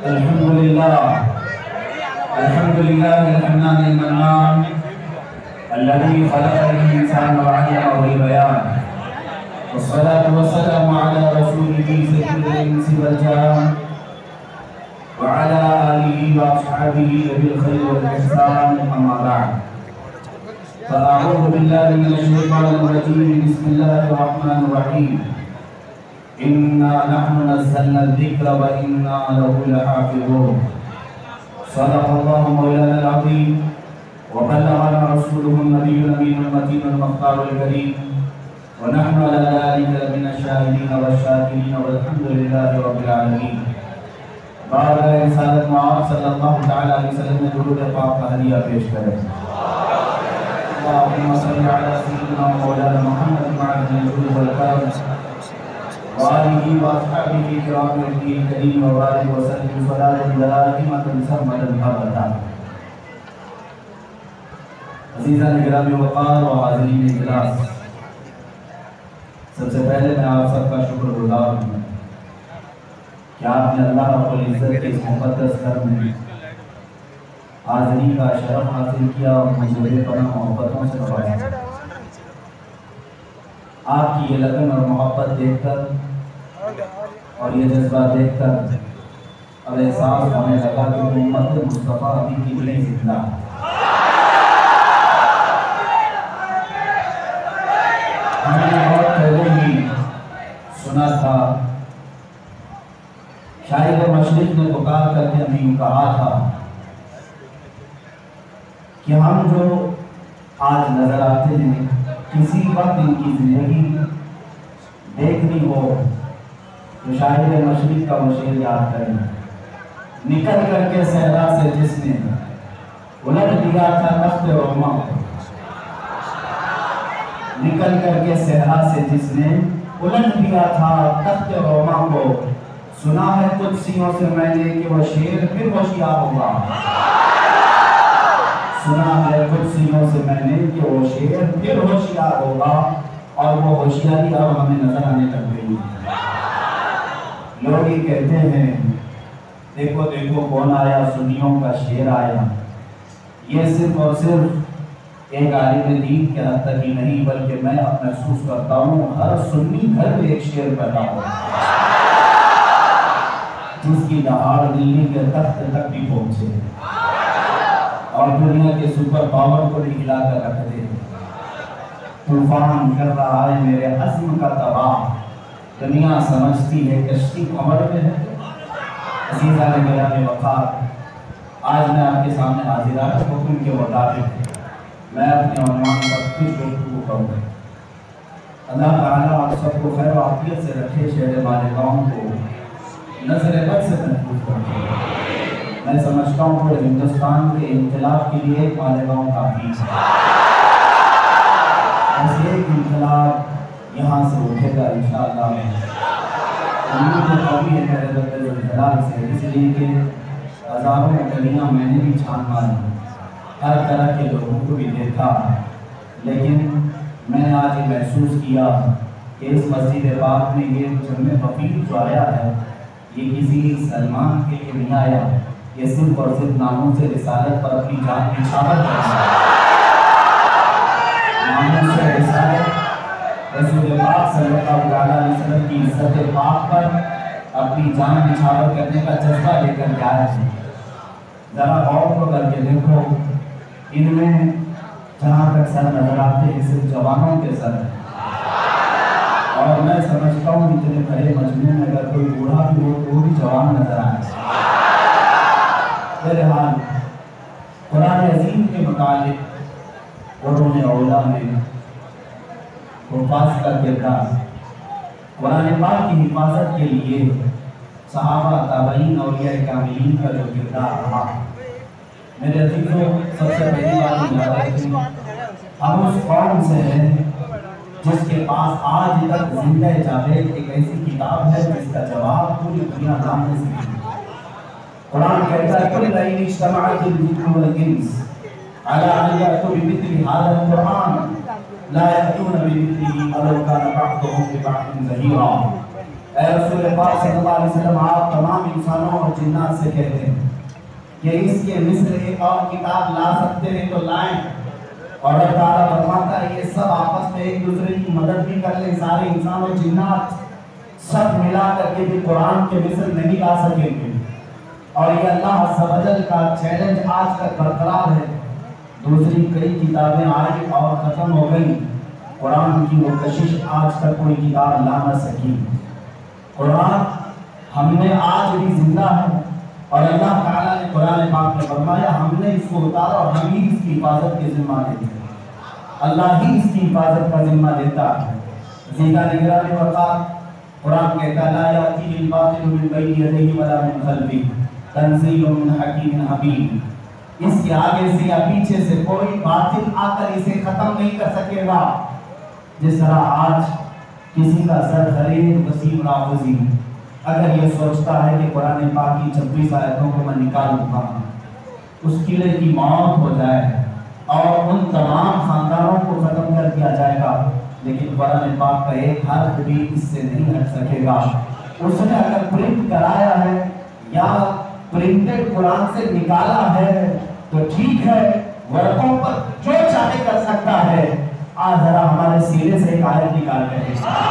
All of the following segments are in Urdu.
الحمد لله الحنان المنان الذي خلق الإنسان وعلمه البيان، والصلاة والسلام على رسوله سيد الإنس والجان وعلى آله وأصحابه ذوي الخير والإحسان، أما بعد، فأعوذ بالله من الشيطان الرجيم. بسم الله الرحمن الرحيم. إنا نحن نزلنا الذكر وإنا له لحافظون. صدق الله مولانا العظيم وبلغنا رسوله النبي الأمين المتين المختار الكريم، ونحن على ذلك من الشاهدين والشاكرين، والحمد لله رب العالمين. بعد رسالت معاذ صلی اللہ تعالی علیہ وسلم نے درود پاک کا ہدیہ پیش کرے. اللهم صل على سيدنا مولانا محمد وعلى الجود والكرم وآله وأصحابه الكرام الكريم وبارك وسلم صلاة دائمة سرمدا أبدا. عزیزان گرامی وقار و حاضرین اجلاس، سب سے پہلے میں آپ سب کا شکر گزار ہوں کہ آپ نے اللہ رب العزت کے اس مقدس گھر میں حاضری کا شرف حاصل کیا اور مجھے پناہ محبتوں سے نوازا. آپ کی یہ لگن اور محبت دیکھ کر اور یہ جذبہ دیکھ کر اب احساس ہونے لگا کہ امت مصطفیٰ ابھی کی بڑی زندہ ہے. ہم نے بہت پہلے ہی سنا تھا، شاعر مشرق نے پکار کر کے ہمیں یوں کہا تھا کہ ہم جو آج نظر آتے ہیں کسی وقت ان کی زندگی دیکھنی ہو تو شاعر مشرق کا وہ شعر یاد کریں. نکل کر کے صحرا سے جس نے الٹ دیا تھا تخت روما کو، نکل کر کے صحرا سے جس نے الٹ دیا تھا تخت روما کو، سنا ہے قدسیوں سے میں نے کہ وہ شعر پھر ہوشیار ہوگا. سنا ہے قدسیوں سے میں نے کہ وہ شعر پھر ہوشیار ہوگا، اور وہ ہوشیاری اب ہمیں نظر آنے لگ گئی. لوگ ہی کہتے ہیں دیکھو دیکھو کون آیا، سنیوں کا شعر آیا. یہ صرف اور صرف ایک عالم دین کے حد تک ہی نہیں، بلکہ میں اب محسوس کرتا ہوں ہر سنی گھر میں ایک شعر پیدا ہو جس کی دہاڑ دلی کے تخت تک بھی پہنچے اور دنیا کے سپر پاور کو بھی ہلا کر رکھ دے. طوفان کر رہا ہے میرے عزم کا تباہ، دنیا سمجھتی ہے کشتی کمر میں ہے. عزیزان گرامی وقار، آج میں آپ کے سامنے حاضر ہوں. حکم کے مطابق میں اپنے عنوان پر کچھ گفتگو کروں. اللہ تعالیٰ آپ سب کو خیر و عافیت سے رکھے، شہر مالیگاؤں کو نظر بد سے محفوظ کرتے. میں سمجھتا ہوں پورے ہندوستان کے انقلاب کے لیے ایک مالیگاؤں کافی ہے. بس ایک انقلاب یہاں سے اٹھے گا انشاءاللہ. امید قوی ہے میرے رب الجلال سے، اس لیے کہ ہزاروں گلیاں میں نے بھی چھان ماری، ہر طرح کے لوگوں کو بھی دیکھا، لیکن میں نے آج یہ محسوس کیا کہ اس مسجد پاک میں یہ جمع وفیر جو آیا ہے یہ کسی سلمان کے لیے نہیں آیا، یہ صرف اور صرف ناموں سے رسالت پر اپنی جان نچھاور کرنا ہے. ناموں سے رسالت رسول پاک صلی اللہ علیہ وسلم کی عزت پاک پر اپنی جان نچھاور کرنے کا جذبہ لے کر کے آیا ہے. ذرا غور کو کر کے دیکھو، ان میں جہاں تک سر نظر آتے ہیں صرف جوانوں کے سر ہیں، اور میں سمجھتا ہوں اتنے بڑے مجمع میں اگر کوئی بوڑھا بھی ہو تو وہ بھی جوان نظر آئے. بہرحال قرآن عظیم کے متعلق قرون اولیاء میں حفاظ کا کردار، قرآن پاک کی حفاظت کے لیے صحابہ تابعین اولیاء کاملین کا جو کردار رہا. میرے عزیزوں، سب سے پہلی بات یاد رکھیں، ہم اس قوم سے ہیں جس کے پاس آج تک زندہ جاوید ایک ایسی کتاب ہے جس کا جواب پوری دنیا جاننے سے ہے. قرآن کہتا ہے قُلْ لَئِنِ اجْتَمَعَتِ الْجِنُّ وَالْإِنسُ عَلَىٰ أَن يَأْتُوا بِمِثْلِ هَٰذَا الْقُرْآنِ لَا يَأْتُونَ بِمِثْلِهِ وَلَوْ كَانَ بَعْضُهُمْ لِبَعْضٍ ظَهِيرًا. اے رسول پاک صلی اللہ علیہ وسلم آپ تمام انسانوں اور جنات سے کہتے ہیں کہ اس کے مثل ایک اور کتاب لا سکتے ہیں تو لائیں، اور اللہ تعالیٰ فرماتا ہے یہ سب آپس میں ایک دوسرے کی مدد بھی کر لیں، سارے انسان اور جنات سب ملا کر کے بھی قرآن کے مثل نہیں لا سکیں گے۔ اور یہ اللہ عز و جل کا چیلنج آج تک برقرار ہے۔ دوسری کئی کتابیں آئی اور ختم ہو گئی، قرآن کی وہ کشش آج تک کوئی کتاب لا نہ سکی۔ قرآن ہم نے آج بھی زندہ ہے، اور اللہ تعالیٰ نے قرآن پاک میں فرمایا ہم نے اس کو اتارا اور ہم ہی اس کی حفاظت کے ذمہ دیتے ہیں۔ اللہ ہی اس کی حفاظت کا ذمہ دیتا ہے۔ زیدہ نگران وقار قرآن کہتا لا یأتیہ الباطل من بین یدیہ ولا من خلفہ تنزیل من حکیم حمید۔ اس کے آگے سے یا پیچھے سے کوئی باطل آ کر اسے ختم نہیں کر سکے گا۔ جس طرح آج کسی کا سر خرید وسیم رافضی اگر یہ سوچتا ہے کہ قرآن پاک کی 26 آیتوں کو میں نکال دوں گا، اس قلعے کی موت ہو جائے اور ان تمام خاندانوں کو ختم کر دیا جائے گا، لیکن قرآن پاک کا ایک حرف بھی اس سے نہیں ہٹ سکے گا۔ اس نے اگر پرنٹ کرایا ہے یا پرنٹڈ قرآن سے نکالا ہے تو ٹھیک ہے، ورقوں پر جو چاہے کر سکتا ہے۔ آج ذرا ہمارے سینے سے ایک آیت نکال کر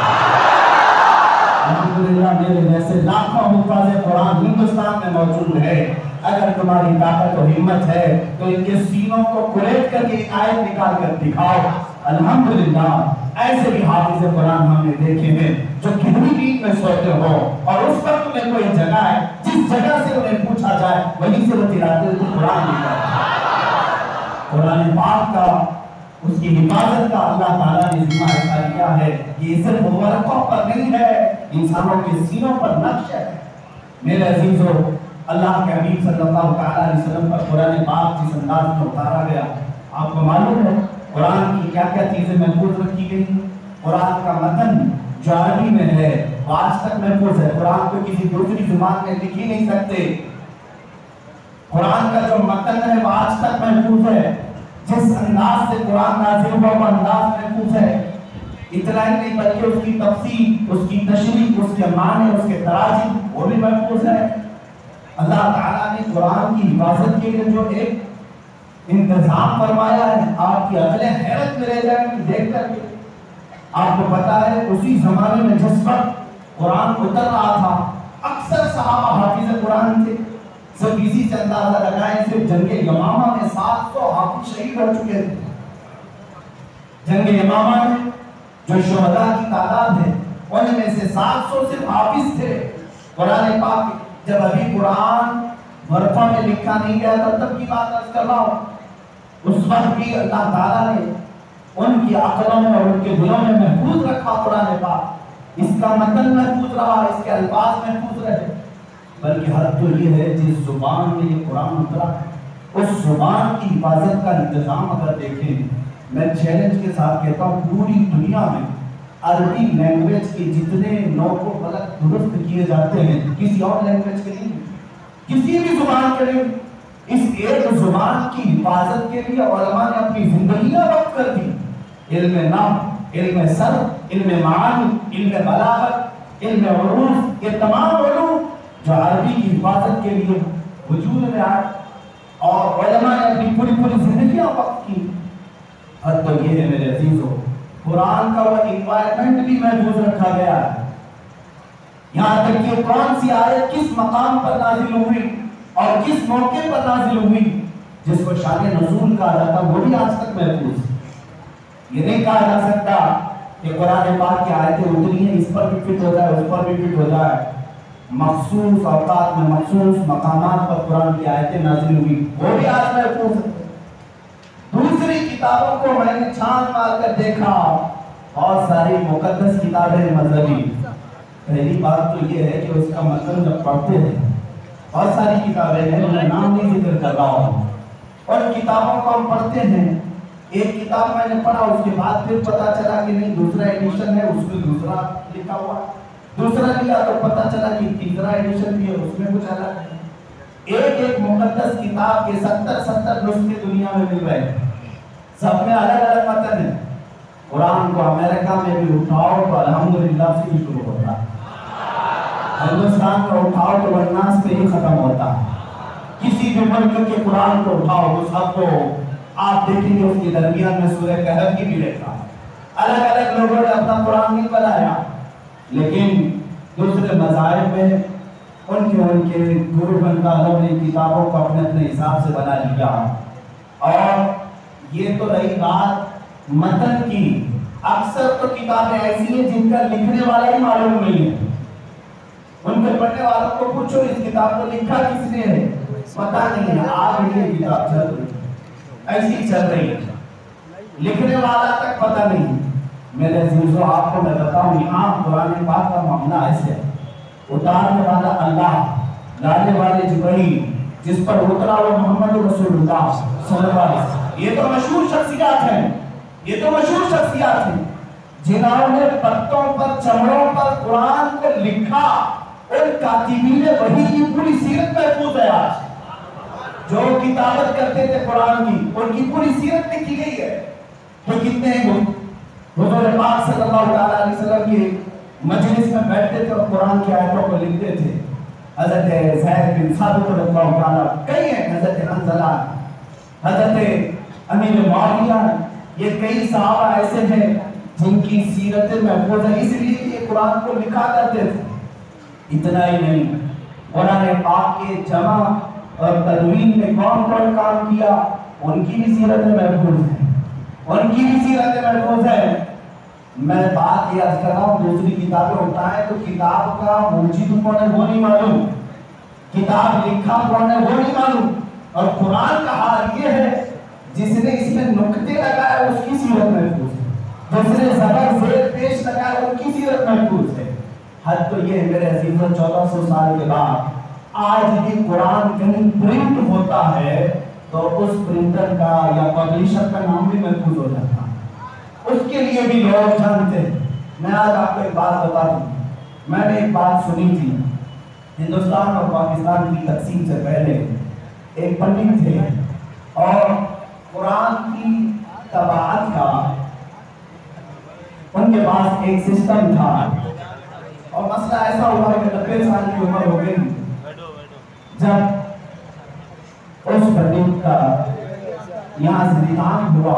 الحمدللہ میرے جیسے لاکھوں حفاظ قرآن ہندوستان میں موجود ہے۔ اگر تمہاری طاقت و ہمت ہے تو ان کے سینوں کو کریٹ کر کے ایک آیت نکال کر دکھاؤ۔ الحمدللہ ایسے بھی حافظ قرآن ہم نے دیکھے ہیں جو کتنی بیت میں سوتے ہو اور اس وقت میں کوئی جگہ ہے جس جگہ سے انہیں پوچھا جائے وہیں سے وہ تلاوت قرآن نکالتے ہیں۔ قرآن پاک کا اس کی حفاظت کا اللہ تعالیٰ نے ذمہ ایسا کیا ہے کہ یہ صرف ورقوں پر نہیں ہے، انسانوں کے سینوں پر نقش ہے۔ میرے عزیزو، اللہ کے حبیب صلی اللہ علیہ وسلم پر قرآن پاک جس انداز میں اتارا گیا، آپ کو معلوم ہے قرآن کی کیا کیا چیزیں محفوظ رکھی گئی؟ قرآن کا متن جو عربی میں ہے وہ آج تک محفوظ ہے، قرآن کو کسی دوسری زبان میں لکھ ہی نہیں سکتے۔ قرآن کا جو متن ہے وہ آج تک محفوظ ہے، جس انداز سے قرآن نازل ہوا وہ انداز محفوظ ہے۔ اتنا ہی نہیں بلکہ اس کی تفسیر، اس کی تشریح، اس کے معنی، اس کے تراجم وہ بھی محفوظ ہے۔ اللہ تعالیٰ نے قرآن کی حفاظت کے لیے جو ایک انتظام فرمایا ہے، آپ کی عقلیں حیرت میں رہ جائیں گی دیکھ کر کے۔ آپ کو پتا ہے اسی زمانے میں جس وقت قرآن اتر رہا تھا اکثر صحابہ حافظ قرآن تھے۔ صرف اسی سے اندازہ لگائیں، صرف جنگ یمامہ میں 700 حافظ شہید ہو چکے تھے۔ جنگ یمامہ میں جو شہداء کی تعداد ہے ان میں سے 700 صرف حافظ تھے۔ قرآن پاک جب ابھی قرآن ورقوں میں لکھا نہیں گیا تھا تب کی بات عرض کر رہا ہوں، اس وقت بھی اللہ تعالیٰ نے ان کی عقلوں میں اور ان کے دلوں میں محفوظ رکھا قرآن پاک۔ اس کا متن محفوظ رہا، اس کے الفاظ محفوظ رہے۔ بلکہ حد تو یہ ہے جس زبان میں یہ قرآن اترا ہے اس زبان کی حفاظت کا انتظام اگر دیکھیں، میں چیلنج کے ساتھ کہتا ہوں پوری دنیا میں عربی لینگویج کے جتنے نوک و غلط درست کیے جاتے ہیں کسی اور لینگویج کے نہیں، کسی بھی زبان کے نہیں، اس ایک زبان کی حفاظت کے لیے علماء نے اپنی زندگیاں وقف کر دی۔ علم نحو، علم صرف، علم معانی، علم بلاغت، علم عروض، یہ تمام علوم جو عربی کی حفاظت کے لیے وجود میں آئے اور علماء نے اپنی پوری زندگیاں وقف کی۔ حد تو یہ ہے میرے عزیزو، قرآن کا وہ انوائرمنٹ بھی محفوظ رکھا گیا ہے۔ یہاں تک کہ کون سی آیت کس مقام پر نازل ہوئی اور کس موقع پر نازل ہوئی جس کو شان نزول کہا جاتا وہ بھی آج تک محفوظ ہے۔ یہ نہیں کہا جا سکتا کہ قرآن پاک کی آیتیں اتری ہیں اس پر بھی فٹ ہو جائے اس پر بھی فٹ ہو جائے۔ مخصوص اوقات میں مخصوص مقامات پر قرآن کی آیتیں نازل ہوئی وہ بھی آج محفوظ ہے۔ دوسری کتابوں کو میں نے چھان مار کر دیکھا، بہت ساری مقدس کتابیں مذہبی، پہلی بات تو یہ ہے کہ اس کا مطلب جب پڑھتے ہیں بہت ساری کتابیں ہیں، میں نام نہیں ذکر کر رہا ہوں، اور کتابوں کو ہم پڑھتے ہیں، ایک کتاب میں نے پڑھا اس کے بعد پھر پتا چلا کہ نہیں دوسرا ایڈیشن ہے اس میں دوسرا لکھا ہوا، دوسرا لیا تو پتا چلا کہ تیسرا ایڈیشن بھی ہے اس میں کچھ الگ ہے۔ ایک مقدس کتاب کے 70 نسخے دنیا میں مل رہے ہیں، سب میں الگ الگ متن ہے۔ قرآن کو امریکہ میں بھی اٹھاؤ تو الحمدللہ سے ہی شروع ہوتا ہے، ہندوستان کا اٹھاؤ تو والناس پہ ہی ختم ہوتا ہے. کسی بھی ملک کے قرآن کو اٹھاؤ مصحف کو آپ دیکھیں گے اس کے درمیان میں سورہ کہف کی بھی لکھا. الگ الگ لوگوں نے اپنا قرآن نہیں بنایا لیکن دوسرے مذاہب میں ان کے گرو بنتا نے کتابوں کو اپنے اپنے حساب سے بنا لیا. اور یہ تو رہی بات متن کی. اکثر تو کتابیں ایسی ہیں جن کا لکھنے والا ہی معلوم نہیں ہے. ان کے پڑھنے والوں کو پوچھو اس کتاب کو لکھا کس نے ہے پتا نہیں ہے. آج یہ کتاب چل رہی ہے ایسی چل رہی ہے لکھنے والا تک پتا نہیں. میرے عزیزو آپ کو میں بتاؤں یہاں قرآن پاک کا معاملہ ایسے ہے. اتارنے والا اللہ لانے والے جبرائیل جس پر اترا وہ محمد رسول اللہ صلی اللہ علیہ وسلم. یہ تو مشہور شخصیات ہیں. یہ تو مشہور شخصیات ہیں جنہوں نے پتوں پر چمڑوں پر قرآن کو لکھا. ان کاتبین وحی کی پوری سیرت محفوظ ہے. آج جو کتابت کرتے تھے قرآن کی ان کی پوری سیرت لکھی گئی ہے. تو کتنے ہیں حضور پاک صلی اللہ علیہ وسلم کی مجلس میں بیٹھتے تھے اور قرآن کی آیتوں کو لکھتے تھے. حضرت زید بن ثابت رضی اللہ عنہ کئی ہیں. حضرت حنظلہ حضرت امیر معاویہ یہ کئی صحابہ ایسے ہیں جن کی سیرتیں محفوظ ہیں اس لیے کہ قرآن کو لکھا کرتے تھے. اتنا ہی نہیں قرآن پاک کے جمع اور تدوین میں کون کون کام کیا ان کی بھی سیرتیں محفوظ ہیں. ان کی بھی سیرتیں محفوظ ہیں. میں بات یہ عرض کر رہا ہوں دوسری کتابیں اٹھائیں تو کتاب کا موجود کون ہے وہ نہیں معلوم. کتاب لکھا کون ہے وہ نہیں معلوم. اور قرآن کا حال یہ ہے جس نے اس میں نقطے لگائے اس کی سیرت محفوظ ہے. جس نے زبر زیر پیش لگائے ان کی سیرت محفوظ ہے. حد تو یہ ہے میرے عزیزوں 1400 سال کے بعد آج بھی قرآن کہیں پرنٹ ہوتا ہے تو اس پرنٹر کا یا پبلشر کا نام بھی محفوظ ہو جاتا ہے. اس کے لیے بھی لوگ جانتے ہیں. میں آج آپ کو ایک بات بتا دوں. میں نے ایک بات سنی تھی. ہندوستان اور پاکستان کی تقسیم سے پہلے ایک پنڈت تھے اور قرآن کی طباعت کا ان کے پاس ایک سسٹم تھا. اور مسئلہ ایسا ہوا کہ 90 سال کی عمر ہو گئی جب اس پنڈت کا یہاں سے نکاح ہوا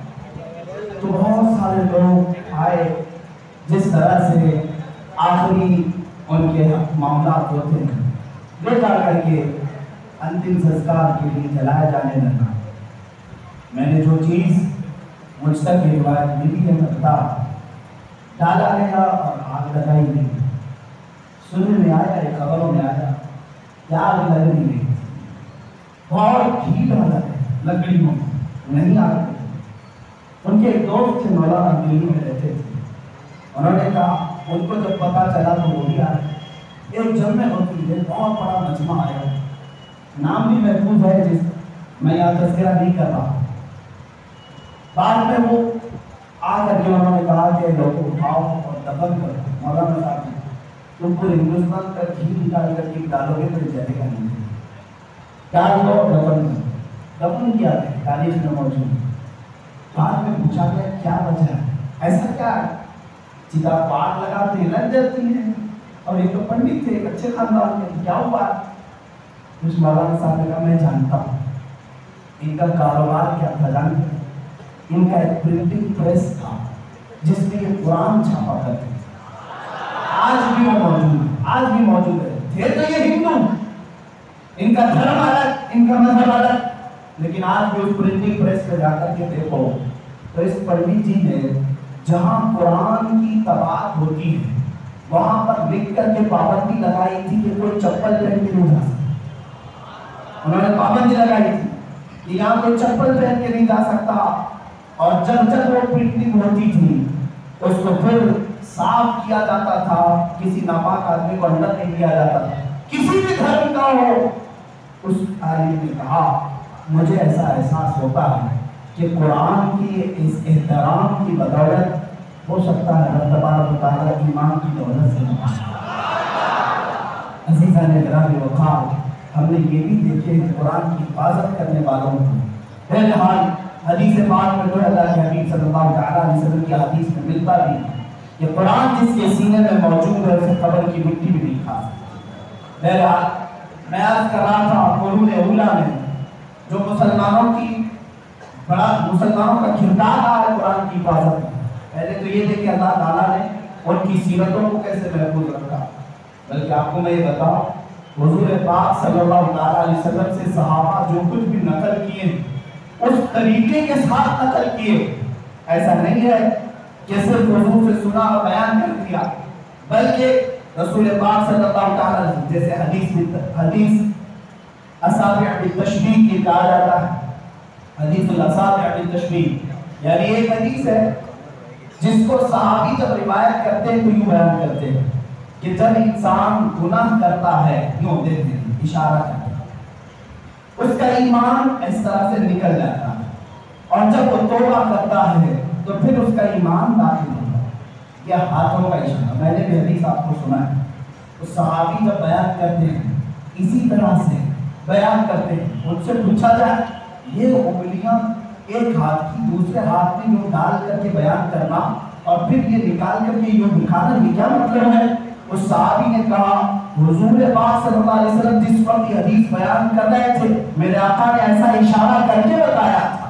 تو بہت سارے لوگ آئے جس طرح سے آخری ان کے معاملات ہوتے ہیں لے جا کر کے انتم سنسکار کے لیے جلایا جانے لگا. میں نے جو چیز مجھ تک یہ روایت ملی ہے میں بتا ڈالا گیا اور آگ لگائی گئی. سننے میں آیا ایک خبروں میں آیا کہ آگ لگ نہیں گئی بہت ہیٹ والا ہے لکڑیوں نہیں آ رہی. ان کے ایک دوست تھے مولانا دلی میں رہتے تھے. انہوں نے کہا ان کو جب پتا چلا تو وہ بھی آئے. ایک جمع ہوتی ہے بہت بڑا مجمع آیا نام بھی محفوظ ہے جس میں یہاں تذکرہ نہیں کر رہا. بعد میں وہ آ کر کے انہوں نے کہا کہ لوگوں اٹھاؤ اور دفن کرو. مولانا صاحب تم پورے ہندوستان کا گھی نکال کر کے ڈالو گے تو جلے گا نہیں. ڈال دو دفن کرو. دفن کیا ہے تاریخ میں موجود. بعد میں پوچھا گیا کیا وجہ ہے ایسا کیا ہے. چتا پاٹ لگاتے ہیں لگ جاتی ہیں اور یہ تو پنڈت تھے ایک اچھے خاندان کے کیا ہوا. اس مولانا صاحب نے کہا میں جانتا ہوں ان کا کاروبار کیا تھا جانتے ہیں. ان کا ایک پرنٹنگ پریس تھا جس میں یہ قرآن چھاپا کرتے تھے. آج بھی وہ موجود ہے. آج بھی موجود ہے. تھے تو یہ ہندو ان کا دھرم الگ ان کا مذہب الگ لیکن آج بھی اس پرنٹنگ پریس پہ جا کر کے دیکھو تو اس پنڈت جی نے جہاں قرآن کی طباعت ہوتی ہے وہاں پر لکھ کر کے پابندی لگائی تھی کہ کوئی چپل پہن کے نہیں جا سکتا. انہوں نے پابندی لگائی تھی کہ یہاں کوئی چپل پہن کے نہیں جا سکتا. اور جب جب وہ پرنٹنگ ہوتی تھی اس کو پھر صاف کیا جاتا تھا. کسی ناپاک آدمی کو اندر نہیں لیا جاتا تھا. کسی بھی دھرم کا ہو. اس عالم نے کہا مجھے ایسا احساس ہوتا ہے کہ قرآن کی اس احترام کی بدولت ہو سکتا ہے اللہ تبارک و تعالیٰ ایمان کی دولت سے عزیزان گرامی وقار ہم نے یہ بھی دیکھے کہ قرآن کی حفاظت کرنے والوں کو بہرحال حدیث پاک میں جو اللہ کے حبیب صلی اللہ علیہ وسلم کی حدیث میں ملتا بھی کہ قرآن جس کے سینے میں موجود ہے اسے قبر کی مٹی بھی نہیں کھا سکتی۔ بہرحال میں عرض کر رہا تھا قرون اولا میں جو مسلمانوں کا کردار رہا ہے قرآن کی حفاظت میں، پہلے تو یہ دیکھ کہ اللہ تعالیٰ نے ان کی سیرتوں کو کیسے محفوظ رکھا، بلکہ آپ کو میں یہ بتاؤں حضور پاک صلی اللہ علیہ وسلم سے صحابہ جو کچھ بھی نقل کیے اس طریقے کے ساتھ نقل کیے۔ ایسا نہیں ہے کہ صرف حضور سے سنا اور بیان کر دیا، بلکہ رسول پاک صلی اللہ علیہ وسلم جیسے حدیث اصابع بالتشبیہ کی کہا جاتا ہے، حدیث الاصابع بالتشبیہ، یعنی ایک حدیث ہے جس کو صحابی جب روایت کرتے ہیں تو یوں بیان کرتے ہیں کہ جب انسان گناہ کرتا ہے یوں دیکھتے ہیں اشارہ کرتے ہیں، اس کا ایمان اس طرح سے نکل جاتا ہے، اور جب وہ توبہ کرتا ہے تو پھر اس کا ایمان داخل ہوتا ہے۔ یہ ہاتھوں کا اشارہ، میں نے بھی حدیث آپ کو سنا ہے، تو صحابی جب بیان کرتے ہیں اسی طرح سے بیان کرتے ہیں، ان سے پوچھا جائے یہ انگلیاں ایک ہاتھ کی دوسرے ہاتھ میں یوں ڈال کر کے بیان کرنا اور پھر یہ نکال کر کے یوں دکھانا، یہ کیا مطلب ہے؟ اس صحابی نے کہا حضور پاک صلی اللہ علیہ وسلم جس وقت یہ حدیث بیان کر رہے تھے میرے آقا نے ایسا اشارہ کر کے بتایا تھا۔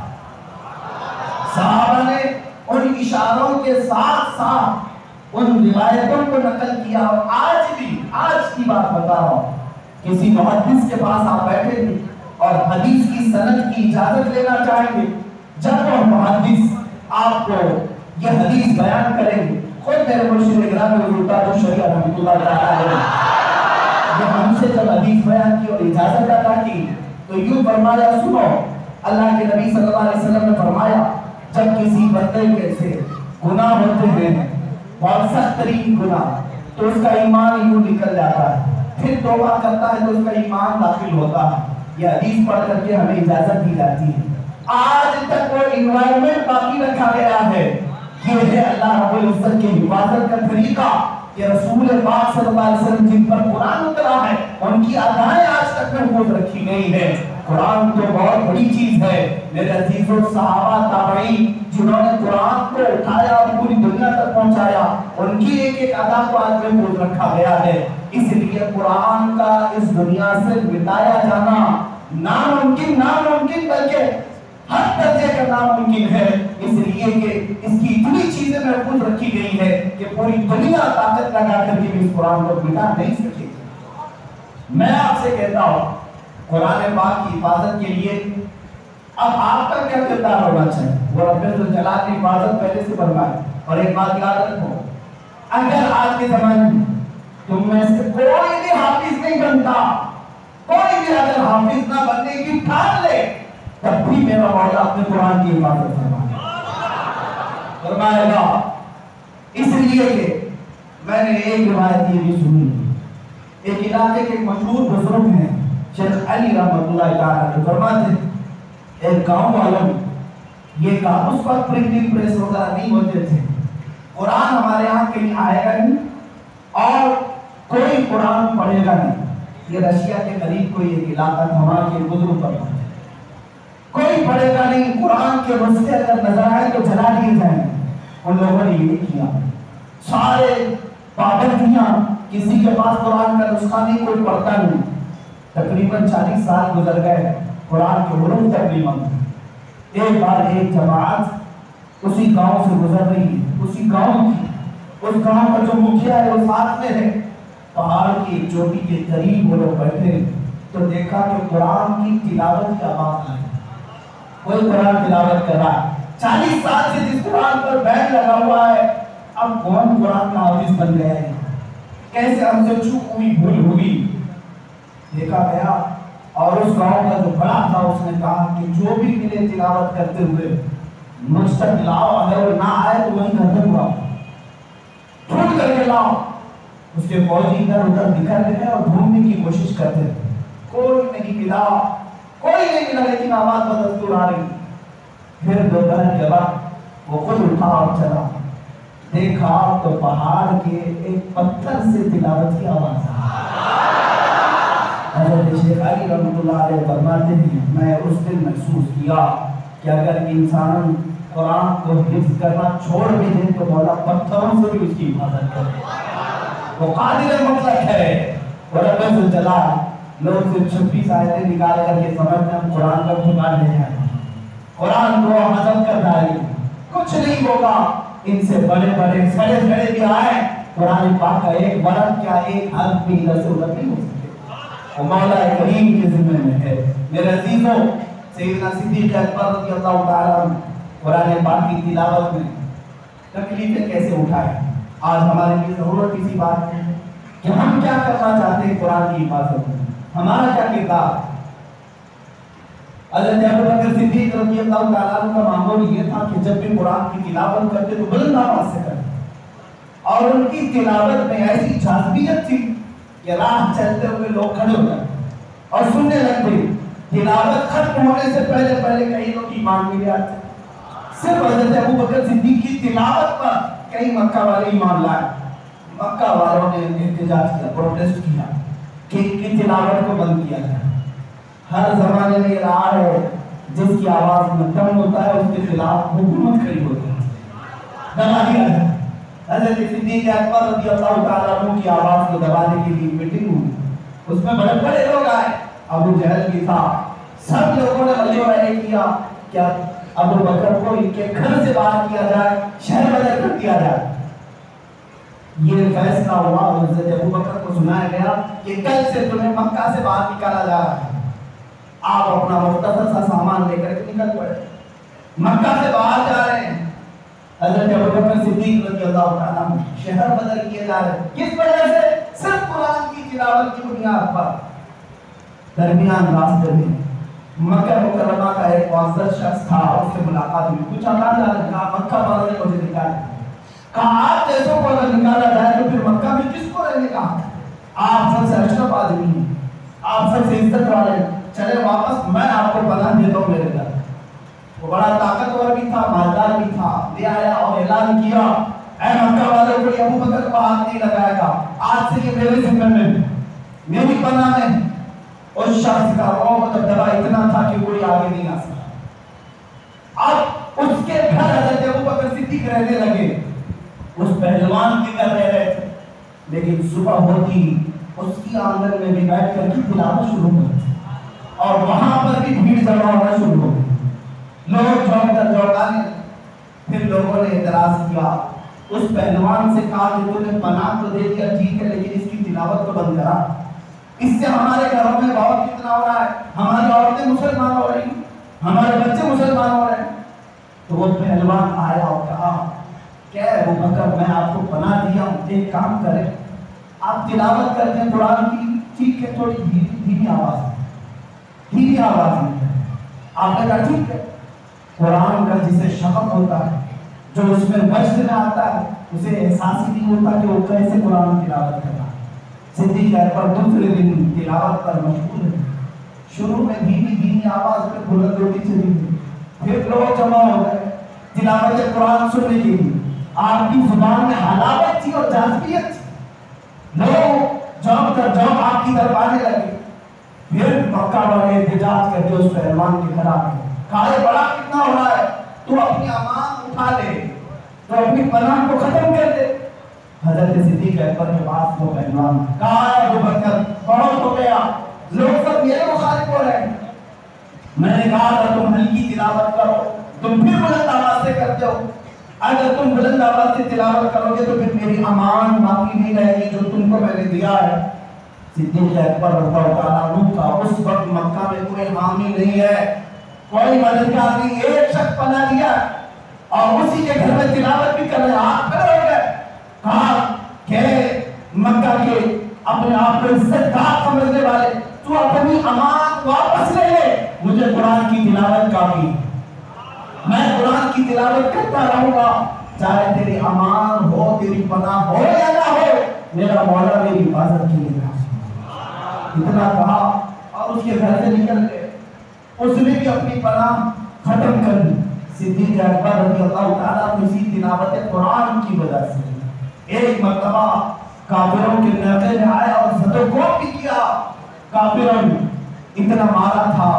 صحابہ نے ان اشاروں کے ساتھ ساتھ ان روایتوں کو نقل کیا، اور آج بھی، آج کی بات بتا رہا ہوں، کسی محدث کے پاس آپ بیٹھے گے اور حدیث کی سند کی اجازت لینا چاہیں گے، جب وہ محدث آپ کو یہ حدیث بیان کریں گے، خود میرے مرشد گرامی حضور تاج الشریعہ رحمۃ اللہ تعالیٰ علیہ یہ ہم سے جب حدیث بیان کی اور اجازت عطا کی تو یوں فرمایا، سنو اللہ کے نبی صلی اللہ علیہ وسلم نے فرمایا جب کسی بندے کے سے گناہ ہوتے ہیں بہت سخت ترین گناہ تو اس کا ایمان یوں نکل جاتا ہے، پھر توبہ کرتا ہے تو اس کا ایمان داخل ہوتا ہے۔ یہ حدیث پڑھ کر کے ہمیں اجازت دی جاتی ہے۔ آج تک وہ انوائرمنٹ باقی رکھا گیا ہے، یہ ہے اللہ رب العزت کی حفاظت کا طریقہ کہ رسول پاک صلی اللہ علیہ وسلم جن پر قرآن اترا ہے ان کی ادائیں آج تک محفوظ رکھی گئی ہے۔ قرآن تو بہت بڑی چیز ہے میرے عزیزوں، صحابہ تابعین جنہوں نے قرآن کو اٹھایا اور پوری دنیا تک پہنچایا، ان کی ایک ایک ادا کو آج محفوظ رکھا گیا ہے۔ اس لیے قرآن کا اس دنیا سے مٹایا جانا ناممکن بلکہ ہر درجے کا ناممکن ہے، اس لیے کہ اس کی اتنی چیزیں محفوظ رکھی گئی ہے کہ پوری دنیا طاقت لگا کر کے بھی اس قرآن کو مٹا نہیں سکے۔ میں آپ سے کہتا ہوں قرآن پاک کی حفاظت کے لیے اب آپ کا کیا کردار ہونا چاہیے؟ وہ رب الجلال کی حفاظت پہلے سے فرمائے۔ اور ایک بات یاد رکھو، اگر آج کے زمانے میں تم میں سے کوئی بھی حافظ نہیں بنتا، کوئی بھی اگر حافظ نہ بننے کی ٹھان لے تب بھی میرا مولا اپنے قرآن کی حفاظت فرمائے گا۔ اس لیے کہ میں نے ایک روایت یہ بھی سنی، ایک علاقے کے مشہور بزرگ ہیں شیخ علی رحمۃ اللہ تعالیٰ فرماتے ہیں ایک گاؤں والوں یہ کہا، اس وقت پرنٹنگ پریس وغیرہ نہیں ہوتے تھے، قرآن ہمارے یہاں کہیں آئے گا نہیں اور کوئی قرآن پڑھے گا نہیں۔ یہ رشیا کے قریب کوئی ایک علاقہ تھا، وہاں کے بزرگ پر کوئی پڑھے گا نہیں، قرآن کے نسخے اگر نظر آئے تو جلا دیے جائیں۔ ان لوگوں نے یہ کیا، سارے پابندیاں، کسی کے پاس قرآن کا نسخہ نہیں، کوئی پڑھتا نہیں۔ تقریباً 40 سال گزر گئے، قرآن کے حروف تک نہیں مانتے۔ ایک بار ایک جماعت اسی گاؤں سے گزر رہی ہے، اسی گاؤں کی، اس گاؤں کا جو مکھیا ہے وہ ساتھ میں ہے، پہاڑ کی ایک چوٹی کے قریب وہ لوگ بیٹھے تو دیکھا کہ قرآن کی تلاوت کی آواز آئی، کوئی قرآن تلاوت کر رہا ہے۔ 40 سال سے جس قرآن پر بین لگا ہوا ہے، اب کون قرآن کا حافظ بن گیا ہے؟ کیسے ہم سے چوک ہوئی، بھول ہوئی؟ دیکھا گیا اور اس گاؤں کا جو بڑا تھا اس نے کہا کہ جو بھی ملے تلاوت کرتے ہوئے مجھ تک لاؤ، اگر وہ نہ آئے تو وہیں گھر میں ہوا ڈھونڈ کر کے لاؤ۔ اس کے فوجی ادھر ادھر بکھر گئے اور ڈھونڈنے کی کوشش کرتے، کوئی نہیں ملا، کوئی نہیں ملا، لیکن آواز بدستور آ رہی۔ پھر دوپہر کے بعد وہ خود اٹھا اور چلا، دیکھا تو پہاڑ کے ایک پتھر سے تلاوت کی آواز آئی۔ حضرت شیخ علی رحمۃ اللہ علیہ فرماتے ہیں میں اس دن محسوس کیا کہ اگر انسان قرآن کو حفظ کرنا چھوڑ بھی دیں تو مولا پتھروں سے بھی اس کی حفاظت کرے۔ وہ قادر مطلق ہے اور رب الجلال لوگ صرف 26 آیتیں نکال کر کے سمجھتے ہیں قرآن کا بھگا نہیں ہے، قرآن کو حذف کر ڈالی، کچھ نہیں ہوگا۔ ان سے بڑے بڑے سڑے سڑے بھی آئے، قرآن پاک کا ایک ورق کیا ایک حرف بھی ادھر سے ادھر نہیں ہو سکتے، وہ مولا کریم کے ذمہ میں ہے۔ میرے عزیزوں، سیدنا صدیق اکبر رضی اللہ تعالیٰ عنہ قرآن پاک کی تلاوت میں تکلیفیں کیسے اٹھائے۔ آج ہمارے لیے ضرورت اسی بات ہے کہ ہم کیا کرنا چاہتے ہیں قرآن کی حفاظت میں، ہمارا کیا کردار۔ حضرت ابوبکر صدیق رضی اللہ تعالیٰ عنہ کا معمول یہ تھا کہ جب بھی قرآن کی تلاوت کرتے تو بلند آواز سے کرتے، اور ان کی تلاوت میں ایسی جاذبیت تھی کہ راہ چلتے ہوئے لوگ کھڑے ہو جاتے اور سننے لگتے۔ تلاوت ختم ہونے سے پہلے کئی لوگ ایمان بھی لے آتے۔ صرف حضرت ابوبکر صدیق کی تلاوت پر کئی مکہ والے ایمان لائے۔ مکہ والوں نے احتجاج کیا، پروٹیسٹ کیا کہ ان کی تلاوت کو بند کیا جائے۔ ہر زمانے میں یہ رہا ہے جس کی آواز میں دم ہوتا ہے اس کے خلاف حکومت کھڑی ہوتی ہے، دبا دیا جائے۔ حضرت صدیق اکبر رضی اللہ تعالیٰ عنہ کی آواز کو دبانے کے لیے میٹنگ ہوئی، اس میں بڑے بڑے لوگ آئے، ابو جہل بھی تھا۔ سب لوگوں نے مشورہ کیا کہ ابو بکر کو ان کے گھر سے باہر کیا جائے، شہر بدر کر دیا جائے۔ یہ فیصلہ ہوا اور حضرت ابو بکر کو سنایا گیا کہ کل سے تمہیں مکہ سے باہر نکالا جا رہا ہے، آپ اپنا مختصر سا سامان لے کر نکل پڑے، مکہ سے باہر جا رہے ہیں۔ حضرت ابوبکر صدیق رضی اللہ تعالیٰ عنہ شہر بدر کیے جا رہے ہیں، کس وجہ سے؟ صرف قرآن کی تلاوت کی بنیاد پر۔ درمیان راستے میں مکہ مکرمہ کا ایک معزز شخص تھا، اس سے ملاقات ہوئی، پوچھا کہا مکہ والوں نے مجھے نکالا، کہا آپ جیسوں کو اگر نکالا جائے تو پھر مکہ میں کس کو رہنے کا؟ آپ سب سے اشرف آدمی ہیں، آپ سب سے عزت والے، چلے واپس، میں آپ کو پناہ دیتا ہوں میرے گھر۔ وہ بڑا طاقتور بھی تھا، مالدار بھی تھا، لے آیا اور اعلان کیا اے مکہ والوں کو ابوبکر کو ہاتھ نہیں لگائے گا، آج سے یہ میرے ذمہ میں، میری پناہ میں۔ اس شخص کا روح دبدبا اتنا تھا کہ کوئی آگے نہیں آ سکا۔ اب اس کے گھر حضرت ابوبکر صدیق رہنے لگے، اس پہلوان کے گھر رہ رہے تھے، لیکن صبح ہوتی اس کی آنگن میں بھی بیٹھ کر کی تلاوت شروع ہوتی اور وہاں پر بھی بھیڑ جمع ہونا شروع ہو گئی، لوگ جوڑانے۔ پھر لوگوں نے اعتراض کیا، اس پہلوان سے کہا کہ تو نے پناہ تو دے دیا ٹھیک ہے، لیکن اس کی تلاوت تو بند کرا، اس سے ہمارے گھروں میں بہت کتنا ہو رہا ہے، ہماری عورتیں مسلمان ہو رہی ہیں، ہمارے بچے مسلمان ہو رہے ہیں۔ تو وہ پہلوان آیا اور کہا کہ ابوبکر میں آپ کو پناہ دیا ہوں، ایک کام کریں، آپ تلاوت کرتے ہیں قرآن کی، ٹھیک ہے، تھوڑی دھیمی آواز میں۔ آپ نے کہا ٹھیک ہے۔ قرآن کا جسے شفق ہوتا ہے، جو اس میں وجد میں آتا ہے، اسے احساس ہی نہیں ہوتا کہ وہ کیسے قرآن تلاوت کرنا۔ صدیق اکبر دوسرے دن تلاوت پر مشغول ہے، شروع میں دھیمی آواز میں بلند ہوتی چلی گئی، پھر لوگ جمع ہو گئے تلاوت قرآن سننے کے لیے۔ آپ کی زبان میں حلاوت تھی اور جاذبیت تھی، لوگ جوم کر جوم آپ کی طرف آنے لگے۔ پھر مکہ والے احتجاج کرتے اس پہلوان کے گھر آ گئے، کہا یہ بڑا کتنا ہو رہا ہے، تو اپنی امان اٹھا لے، تو اپنی پناہ کو ختم کر دے۔ حضرت صدیق اکبر کے پاس وہ پہلوان کہا ابوبکر بہت ہو گیا، لوگ سب میرے مخالف ہو رہے ہیں، میں نے کہا تھا تم ہلکی تلاوت کرو، تم پھر بلند آواز سے کرتے ہو، اگر تم بلند آواز سے تلاوت کرو گے تو پھر میری امان باقی نہیں رہے گی جو تم کو میں نے دیا ہے۔ صدیق اکبر رضی اللہ تعالیٰ عنہ کا اس وقت مکہ میں کوئی حامی نہیں ہے، کوئی مددگار نہیں، ایک شخص پناہ دیا اور اسی کے گھر میں تلاوت بھی کر رہے، ہاتھ کھڑے ہو گئے، کہا کہ مکہ کے اپنے آپ کو عزت دار سمجھنے والے، تو اپنی امان واپس لے لے، مجھے قرآن کی تلاوت کافی، میں قرآن کی تلاوت کرتا رہوں گا، چاہے تیری امان ہو، تیری پناہ ہو یا نہ ہو، میرا مولا میری حفاظت کی لیے۔ اتنا کہا اور اس کے گھر سے نکل گئے، اس نے بھی اپنی پناہ ختم کر دی۔ صدیق اکبر رضی اللہ تعالیٰ اسی تلاوت قرآن کی وجہ سے ایک مرتبہ کافروں کے نعرے میں آیا اور زد و کوب بھی کیا، کافروں اتنا مارا تھا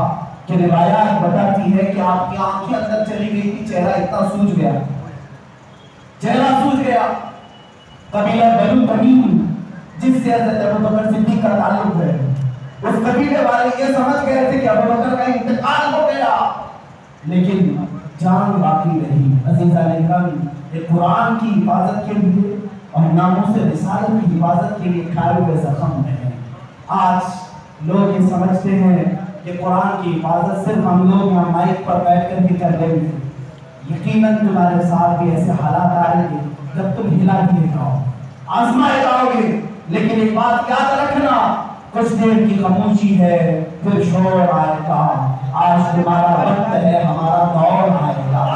کہ روایات بتاتی ہے کہ آپ کی آنکھیں اندر چلی گئی تھی، چہرہ اتنا سوج گیا، چہرہ سوج گیا۔ قبیلہ بنو تمیم جس سے حضرت ابوبکر صدیق کا تعلق ہے، اس قبیلے والے یہ سمجھ گئے تھے کہ ابوبکر کا انتقال ہو گیا، لیکن جان باقی رہی۔ عزیزان گرامی، ایک قرآن کی حفاظت کے لیے اور ناموس رسالت کی حفاظت کے لیے کھائے ہوئے زخم ہیں۔ آج لوگ یہ سمجھتے ہیں کہ قرآن کی حفاظت صرف ہم لوگ یہاں مائک پر بیٹھ کر بھی کر لیں گے۔ یقیناً تمہارے ساتھ بھی ایسے حالات آئیں گے جب تم ہلا دیے جاؤ، آزمائے جاؤ گے، لیکن ایک بات یاد رکھنا، کچھ دیر کی خاموشی ہے پھر شور آئے گا۔ آج تمہارا وقت ہے، ہمارا دور آئے گا۔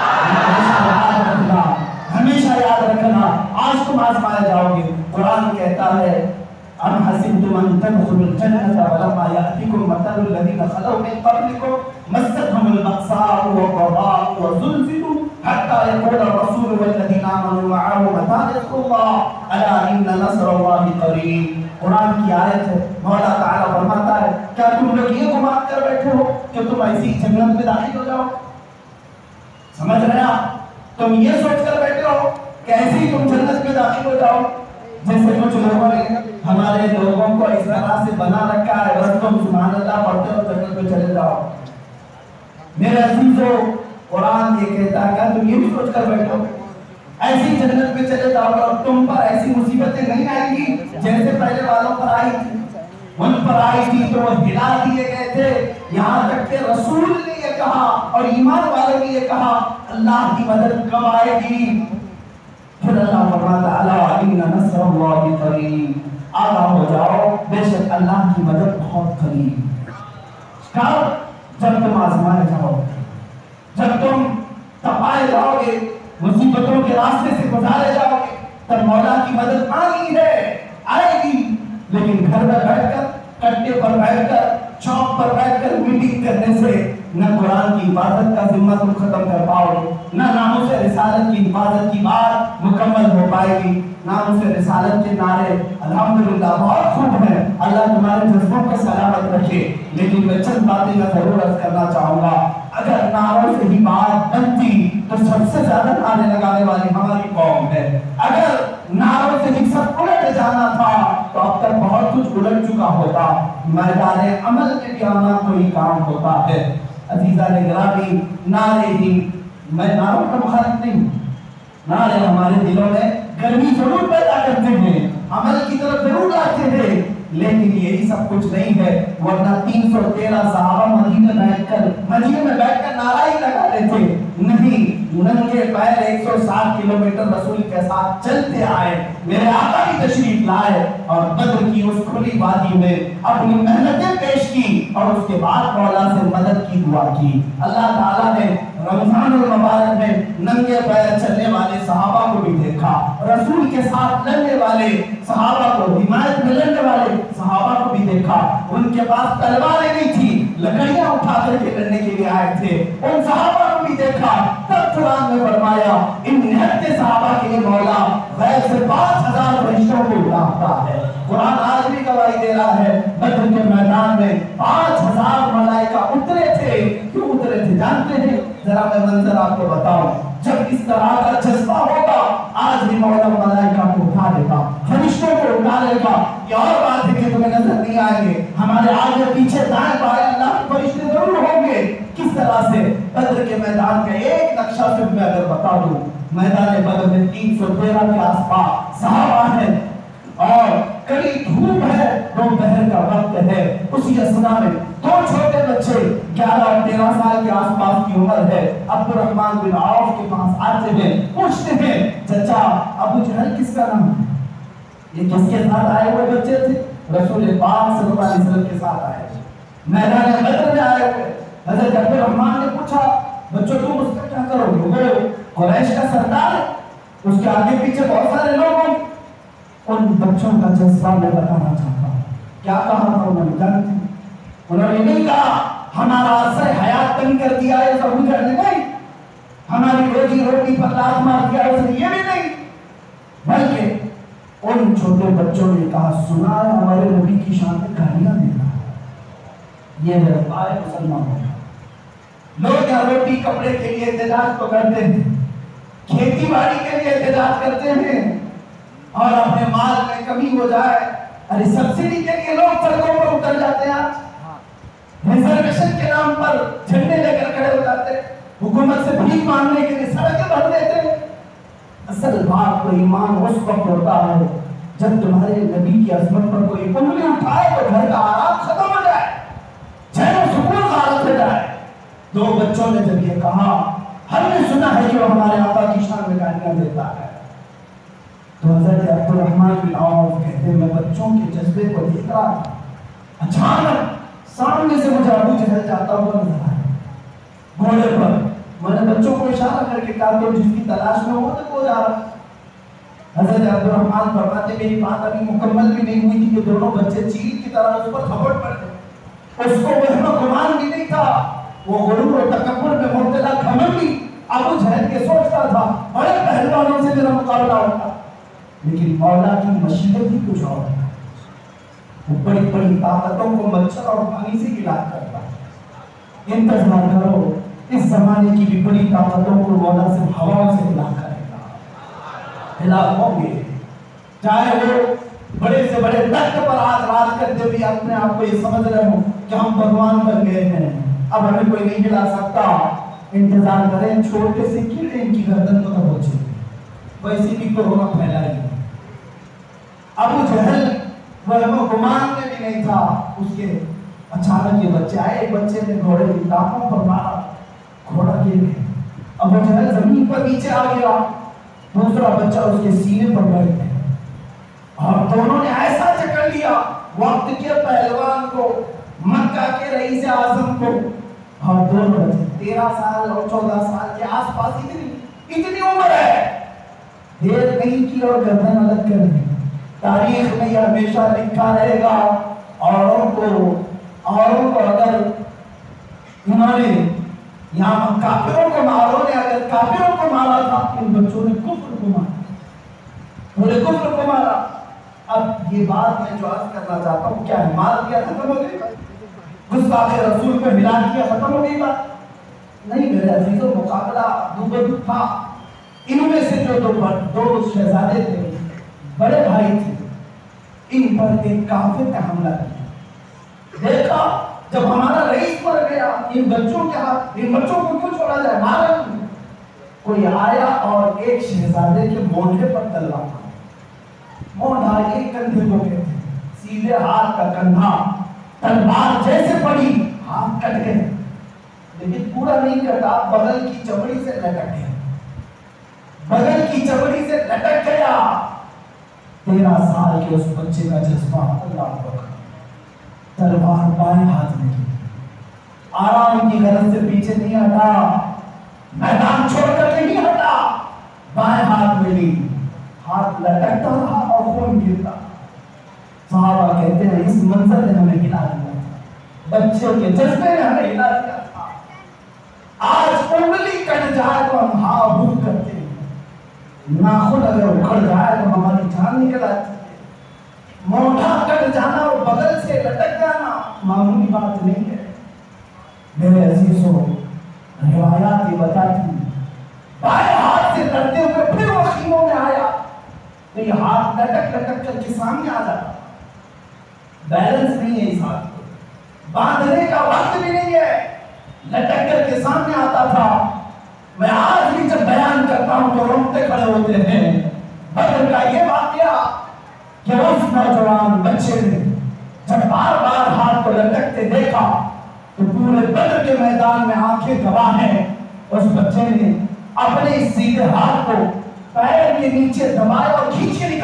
ہمیشہ یاد رکھنا، آج تم آزمائے جاؤ گے۔ قرآن کہتا ہے ام حسبتم ان تدخلوا الجنة ولما يأتكم مثل الذين خلوا من قبلكم مستهم البأساء والضراء وزلزلوا حتى يقول الرسول والذين آمنوا معه متى نصر الله ألا إن نصر الله قريب۔ قرآن کی آیت ہے، مولا تعالیٰ فرماتا ہے کیا تم لوگ یہ گمان کر بیٹھے ہو کہ تم ایسی جنت میں داخل ہو جاؤ؟ سمجھ رہے آپ؟ تم یہ سوچ کر بیٹھے ہو کہ ایسے ہی تم جنت میں داخل ہو جاؤ؟ جیسے کچھ لوگوں نے ہمارے لوگوں کو اس طرح سے بنا رکھا ہے، بس تم سبحان اللہ پڑھتے ہو جنت میں چلے جاؤ۔ میرے عزیزو، قرآن یہ کہتا ہے کہ تم یہ بھی سوچ کر بیٹھو ایسی جنت میں چلے جاؤ اور تم پر ایسی مصیبتیں نہیں آئیں گی جیسے پہلے والوں پر آئی تھی۔ ان پر آئی تھی تو وہ ہلا دیے گئے تھے، یہاں تک کہ رسول نے یہ کہا اور ایمان والوں نے یہ کہا اللہ کی مدد کب آئے گی؟ پھر اللہ فرماتا الا ان نصر اللہ قریب، آگاہ ہو جاؤ بے شک اللہ کی مدد بہت قریب۔ کب؟ جب تم آزمائے جاؤ گے، جب تم تپائے جاؤ گے، مصیبتوں کے راستے سے گزارے جاؤ گے، تب مولا کی مدد آنی ہے، آئے گی۔ لیکن گھر میں بیٹھ کر، کٹے پر بیٹھ کر، چوک پر بیٹھ کر میٹنگ کرنے سے نہ قرآن کی حفاظت کا ذمہ تم ختم کر پاؤ گے، نہ ناموس رسالت کی حفاظت کی بات مکمل ہو پائے گی۔ ناموس رسالت کے نعرے الحمدللہ بہت خوب ہیں، اللہ تمہارے جذبوں کو سلامت رکھے، لیکن میں چند باتیں کا ضرور عرض کرنا چاہوں گا۔ اگر نعروں سے ہی بات بنتی تو سب سے زیادہ نعرے لگانے والی ہماری قوم ہے۔ اگر نعروں سے ہی سب الٹ جانا تھا تو اب تک بہت کچھ الٹ چکا ہوتا، میدان عمل میں بھی آنا کوئی کام ہوتا ہے۔ عزیزان گرامی، نعرے ہی، میں نعروں کا مخالف نہیں ہوں، نعرے ہمارے دلوں میں گرمی ضرور پیدا کرتے ہیں، عمل کی طرف ضرور لاتے ہیں، لیکن یہی سب کچھ نہیں ہے۔ ورنہ 313 صحابہ مدینے میں بیٹھ کر نعرہ ہی لگاتے تھے، نہیں، ننگے پیر 160 کلومیٹر رسول کے ساتھ چلتے آئے، میرے آقا بھی تشریف لائے اور بدر کی اس کھلی وادی میں اپنی محنتیں پیش کی اور اس کے بعد مولا سے مدد کی دعا کی۔ اللہ تعالیٰ نے رمضان المبارک میں ننگے پیر چلنے والے صحابہ کو بھی دیکھا، رسول کے ساتھ لڑنے والے صحابہ کو، حمایت میں لڑنے والے صحابہ کو بھی دیکھا۔ ان کے پاس تلواریں نہیں تھی، لکڑیاں اٹھا کر کے لڑنے کے لیے آئے تھے، ان صحابہ کو بھی دیکھا۔ تب قرآن میں فرمایا ان نہتے صحابہ کے لیے مولا غیب سے 5000 فرشتوں کو اٹھاتا ہے۔ قرآن آج بھی گواہی دے رہا ہے، بدر کے میدان میں 5000 ملائکہ اترے تھے۔ کیوں اترے تھے جانتے ہیں؟ ذرا میں منظر آپ کو بتاؤں۔ جب اس طرح کا جذبہ ہوگا آج بھی مولا ملائکہ کو اٹھا لے گا، فرشتوں کو اٹھا لے گا۔ یہ اور بات ہے کہ تمہیں نظر نہیں آئیں گے، ہمارے آگے پیچھے دائیں بائیں اللہ کے فرشتے ضرور ہوں گے۔ کس طرح سے؟ بدر کے میدان کا ایک نقشہ صرف میں اگر بتا دوں، میدان بدر میں 313 کے آس پاس صحابہ ہیں اور کڑی دھوپ ہے، دوپہر کا وقت ہے۔ اسی اثنا میں دو چھوٹے بچے 11 اور 13 سال کے آس پاس کی عمر ہے، عبد الرحمن بن عوف کے پاس آتے ہیں، پوچھتے ہیں چچا ابو جہل کس کا نام ہے؟ یہ کس کے ساتھ آئے ہوئے بچے تھے؟ رسول پاک صلی اللہ علیہ وسلم کے ساتھ آئے تھے، میدان بدر میں آئے ہوئے۔ حضرت عبد الرحمن نے پوچھا بچوں تم اس کا کیا کرو گے؟ وہ قریش کا سردار ہے، اس کے آگے پیچھے بہت سارے لوگ ہیں۔ ان بچوں کا جذبہ میں بتانا چاہتا ہوں، کیا کہا تھا انہوں نے جانتے ہیں؟ انہوں نے نہیں کہا ہمارا عرصہ حیات تنگ کر دیا ہے ابو جہل نے، نہیں، ہماری روزی روٹی پر لات مار دیا اس نے، یہ بھی نہیں، بلکہ ان چھوٹے بچوں نے کہا سنا ہے ہمارے نبی کی شان میں گالیاں دیتا ہے، یہ رفتار ہے مسلمانوں کا۔ لوگ یہاں روٹی کپڑے کے لیے احتجاج تو کرتے ہیں، کھیتی باڑی کے لیے احتجاج کرتے ہیں، اور اپنے مال میں کمی ہو جائے ارے سبسڈی کے لیے لوگ سڑکوں پر اتر جاتے ہیں، ریزرویشن کے نام پر جھنڈے لے کر کھڑے ہو جاتے ہیں، حکومت سے بھیک مانگنے کے لیے سڑکیں بھر دیتے ہیں۔ اصل بات تو ایمان اس وقت ہوتا ہے جب تمہارے نبی کی عظمت پر کوئی انگلی اٹھائے تو گھر کا آرام ختم ہو جائے، چین و سکون غارت ہو جائے۔ دو بچوں نے جب یہ کہا ہم نے سنا ہے کہ وہ ہمارے آقا کی شان میں گالیاں دیتا ہے، تو حضرت عبدالرحمن بن عوف کہتے ہیں میں بچوں کے جذبے کو دیکھ رہا تھا، اچانک سامنے سے مجھے ابو جہل جاتا ہوا نظر آیا گھوڑے پر۔ میں نے بچوں کو اشارہ کر کے کہا تو جس کی تلاش میں ہو تو وہ جا رہا۔ حضرت عبدالرحمن فرماتے میری بات ابھی مکمل بھی نہیں ہوئی تھی کہ دونوں بچے چیل کی طرح اس پر تھپڑ پڑ گئے۔ اس کو وہم و گمان بھی نہیں تھا، وہ غرور و تکبر میں مبتلا گھمنڈی ابو جہل کے سوچتا تھا بڑے پہلوانوں سے میرا مقابلہ ہوتا، لیکن مولا کی مشیت ہی کچھ اور ہے۔ وہ بڑی بڑی طاقتوں کو مچھر اور پانی سے علاج کرتا ہے۔ انتظار کرو اس زمانے کی بھی بڑی طاقتوں کو مولا سے ہواؤں سے علاج کرے گا، علاج ہوں گے، چاہے وہ بڑے سے بڑے تخت پر آج راج کرتے بھی اپنے آپ کو یہ سمجھ رہے ہوں کہ ہم بھگوان بن گئے ہیں، اب ہمیں کوئی نہیں ہلا سکتا۔ انتظار کریں چھوٹے سے کیڑے ان کی گردن کو نہ پہنچے، ویسے بھی کورونا پھیلائی۔ ابو جہل وہ گمان میں بھی نہیں تھا، اس کے اچانک یہ بچے آئے، ایک بچے نے گھوڑے کی ٹانگوں پر مارا، گھوڑا گر گیا، ابو جہل زمین پر نیچے آ گیا، دوسرا بچہ اس کے سینے پر بیٹھ گیا، اور دونوں نے ایسا جکڑ لیا وقت کے پہلوان کو، مکہ کے رئیس اعظم کو، اور دونوں بچے 13 سال اور 14 سال کے آس پاس، اتنی عمر ہے، دیر نہیں کی اور گردن الگ کر دی۔ تاریخ میں یہ ہمیشہ لکھا رہے گا، اوروں کو اگر انہوں نے یہاں کافروں کو ماروں نے اگر کافروں کو مارا تھا، ان بچوں نے کفر کو مارا، انہوں نے کفر کو مارا۔ اب یہ بات میں جو عرض کرنا چاہتا ہوں، کیا مار دیا ختم ہو گئی؟ گستاخ رسول پہ ملا دیا ختم ہو گئی بات؟ نہیں میرے عزیزوں، مقابلہ دو تھا۔ ان میں سے جو دو شہزادے تھے، بڑے بھائی تھے، ان پر ایک کافر نے حملہ کیا۔ دیکھا جب ہمارا رئیس مر گیا، ان بچوں کو کیوں چھوڑا جائے، مارا کیوں؟ کوئی آیا اور ایک شہزادے کے مونڈے پر تلوار مارا، مونڈا ایک کندھے کو کہتے ہیں، سیدھے ہاتھ کا کندھا، تلوار جیسے پڑی ہاتھ کٹ گئے، لیکن پورا نہیں کٹا، بغل کی چمڑی سے لٹک گیا، بغل کی چمڑی سے لٹک گیا۔ 13 سال کے اس بچے کا جذبہ اللہ کو تلوار بائیں ہاتھ میں کی، آرام کی غرض سے پیچھے نہیں ہٹا، میدان چھوڑ کر نہیں ہٹا، بائیں ہاتھ میں لی، ہاتھ لٹکتا رہا اور خون گرتا۔ صحابہ کہتے ہیں اس منظر نے ہمیں ہلا دیا، بچے کے جذبے نے ہمیں ہلا دیا تھا۔ آج انگلی کٹ جائے تو ہم ہاں ہوں کرتے ہیں، ناخن اگر اکھڑ جائے تو ہماری جان نکل آتی ہے، مونڈھا کٹ جانا اور بغل سے لٹک جانا معمولی بات نہیں ہے۔ میرے عزیزوں، روایات یہ بتاتی بائیں ہاتھ سے لڑتے ہوئے پھر وہ خیموں میں آیا تو یہ ہاتھ لٹک کر کے سامنے آ جاتا، بیلنس نہیں ہے اس ہاتھ کو، باندھنے کا وقت بھی نہیں ہے، لٹک کر کے سامنے آتا تھا۔ میں آج بھی جب بیان کرتا ہوں تو روتے کھڑے ہوتے ہیں۔ بدر کا یہ واقعہ کہ اس نوجوان بچے نے جب بار بار ہاتھ کو لٹکتے دیکھا تو پورے بدر کے میدان میں آنکھیں گواہ ہیں، اس بچے نے اپنے سیدھے ہاتھ کو پیر کے نیچے دبایا اور کھینچ کے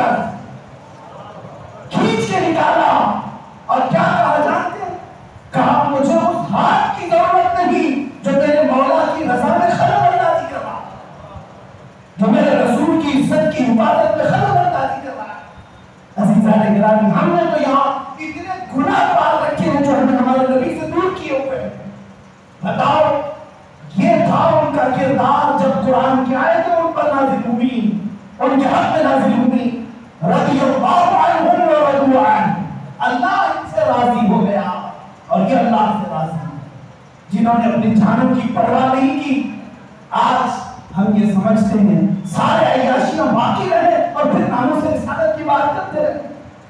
نکالا اور کیا کہا جانتے ہیں؟ کہا مجھے اس ہاتھ کی ضرورت نہیں جو میرے مولا کی رضا میں خلل اندازی کر رہا، جو میرے رسول کی عزت کی حفاظت میں خلل اندازی کر رہا ہے۔ عزیزان گرامی، ہم نے تو یہاں اتنے گناہ پال رکھے ہیں جو ہمیں ہمارے نبی سے دور کیے ہوئے ہیں۔ بتاؤ، یہ تھا ان کا کردار جب قرآن کی آیتیں ان پر نازل ہوئی، ان کے حق میں نازل ہوئی، رضی اللہ عنہم ورضوا عنہ، اللہ ان سے راضی ہو گیا اور اور یہ اللہ سے راضی ہیں جنہوں نے اپنی جانوں کی پرواہ نہیں کی. آج ہم یہ سمجھتے ہیں سارے عیاشیاں باقی رہے اور پھر ناموس رسالت کی بات کرتے رہے.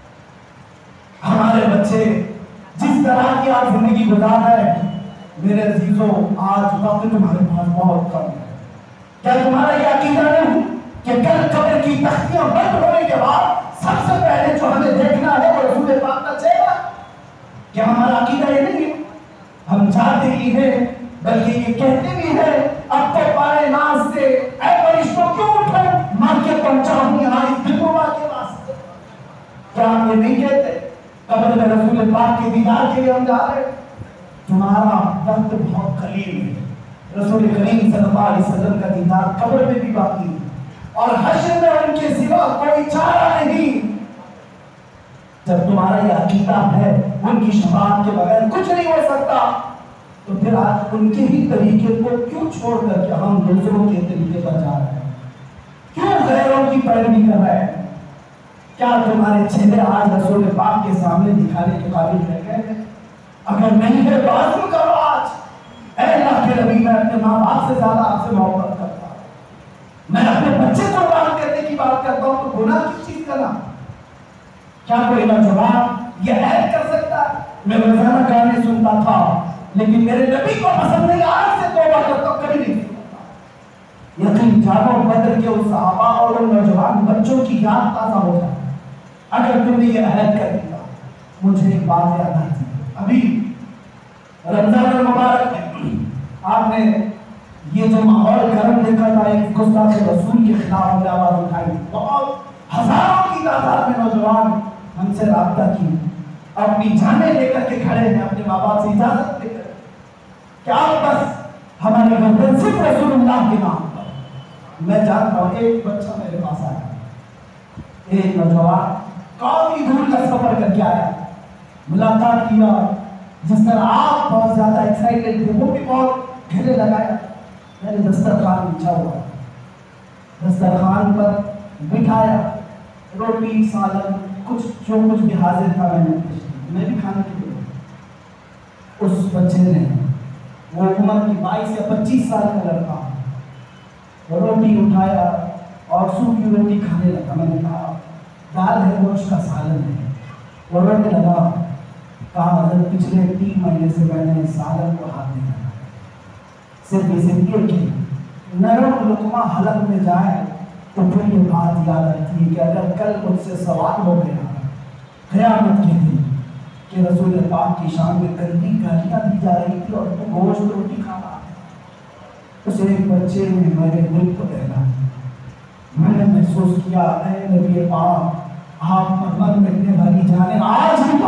ہمارے بچے جس طرح کی آپ زندگی گزار رہے ہیں میرے عزیزوں، آج وقت تمہارے پاس بہت کم ہے. کیا تمہارا یہ عقیدہ نہیں کہ کل قبر کی تختیاں بند ہونے کے بعد سب سے پہلے جو ہمیں دیکھنا ہے وہ رسول پاک کا چہرہ؟ کیا ہمارا عقیدہ یہ نہیں ہے؟ ہم چاہتے ہی ہیں بلکہ یہ کہتے بھی ہیں اب تو پائے ناز سے اے فرشتوں کیوں اٹھو ماں کے پہنچاؤں یہاں اس دلربا کے واسطے. کیا ہم یہ نہیں کہتے قبر میں رسول پاک کے دیدار کے لیے ہم جا رہے ہیں؟ تمہارا وقت بہت قلیل ہے. رسول کریم صلی اللہ علیہ وسلم کا دیدار قبر میں بھی باقی ہے اور حشر میں ان کے سوا کوئی چارہ نہیں. جب تمہارا یہ عقیدہ ہے ان کی شفاعت کے بغیر کچھ نہیں ہو سکتا تو پھر آج ان کے ہی طریقے کو کیوں چھوڑ کر کے ہم دوسروں کے طریقے پر جا رہے ہیں؟ کیوں غیروں کی پیروی کر رہے ہیں؟ کیا تمہارے چہرے آج رسول پاک کے سامنے دکھانے کے قابل رہ گئے ہیں؟ اگر نہیں ہے تو عزم کرو آج. اے اللہ کے نبی، میں اپنے ماں باپ سے زیادہ آپ سے محبت کرتا ہوں. میں اپنے بچے قربان کرنے کی بات کرتا ہوں تو گناہ کس چیز کرنا؟ کیا کوئی نوجوان یہ عہد کر سکتا ہے میں روزانہ گانے سنتا تھا لیکن میرے نبی کو پسند نہیں، آج سے توبہ کرتا ہوں، کبھی نہیں سنتا؟ یقین جانو بدر کے اس صحابہ اور ان نوجوان بچوں کی یاد تازہ ہو جائے. اگر تم نے یہ عہد کر دیا. مجھے ایک بات یاد آئی تھی ابھی رمضان المبارک میں آپ نے یہ جو ماحول گرم دیکھا تھا، ایک گستاخ رسول کے خلاف ہم نے آواز اٹھائی. بہت ہزاروں کی تعداد میں نوجوان ہم سے رابطہ کی، اپنی جانیں لے کر کے کھڑے ہیں اپنے ماں باپ سے اجازت لے کر کہ آپ بس ہمارے گردن صرف رسول اللہ کے نام پر. میں جانتا ہوں ایک بچہ میرے پاس آیا، ایک نوجوان کافی دور کا سفر کر کے آیا، ملاقات کیا. جس طرح آپ بہت زیادہ ایکسائٹڈ تھے وہ بھی بہت گھرے لگایا. میں نے دسترخوان بچھا ہوا، دسترخوان پر بٹھایا، روٹی سالن کچھ جو کچھ بھی حاضر تھا میں بھی کھانے کے لیے. اس بچے نے، وہ عمر کی 22 یا 25 سال کا لڑکا، روٹی اٹھایا اور سوکھی روٹی کھانے لگا. میں نے کہا دال ہے، گوشت کا سالن ہے. وہ رونے لگا، کہا حضرت پچھلے 3 مہینے سے میں نے سالن کو ہاتھ نہیں لگایا، صرف اسے لیے کہ نرم لقمہ حلق میں جائے تو پھر یہ بات یاد آتی ہے کہ اگر کل مجھ سے سوال ہو گیا قیامت کے دن کہ رسول پاک کی شان میں گندی گالیاں دی جا رہی تھی اور تو گوشت روٹی کھانا. اس ایک بچے نے میرے دل کو دہلا. میں نے محسوس کیا اے نبی پاک، آپ پر من مٹنے والی جانیں آج بھی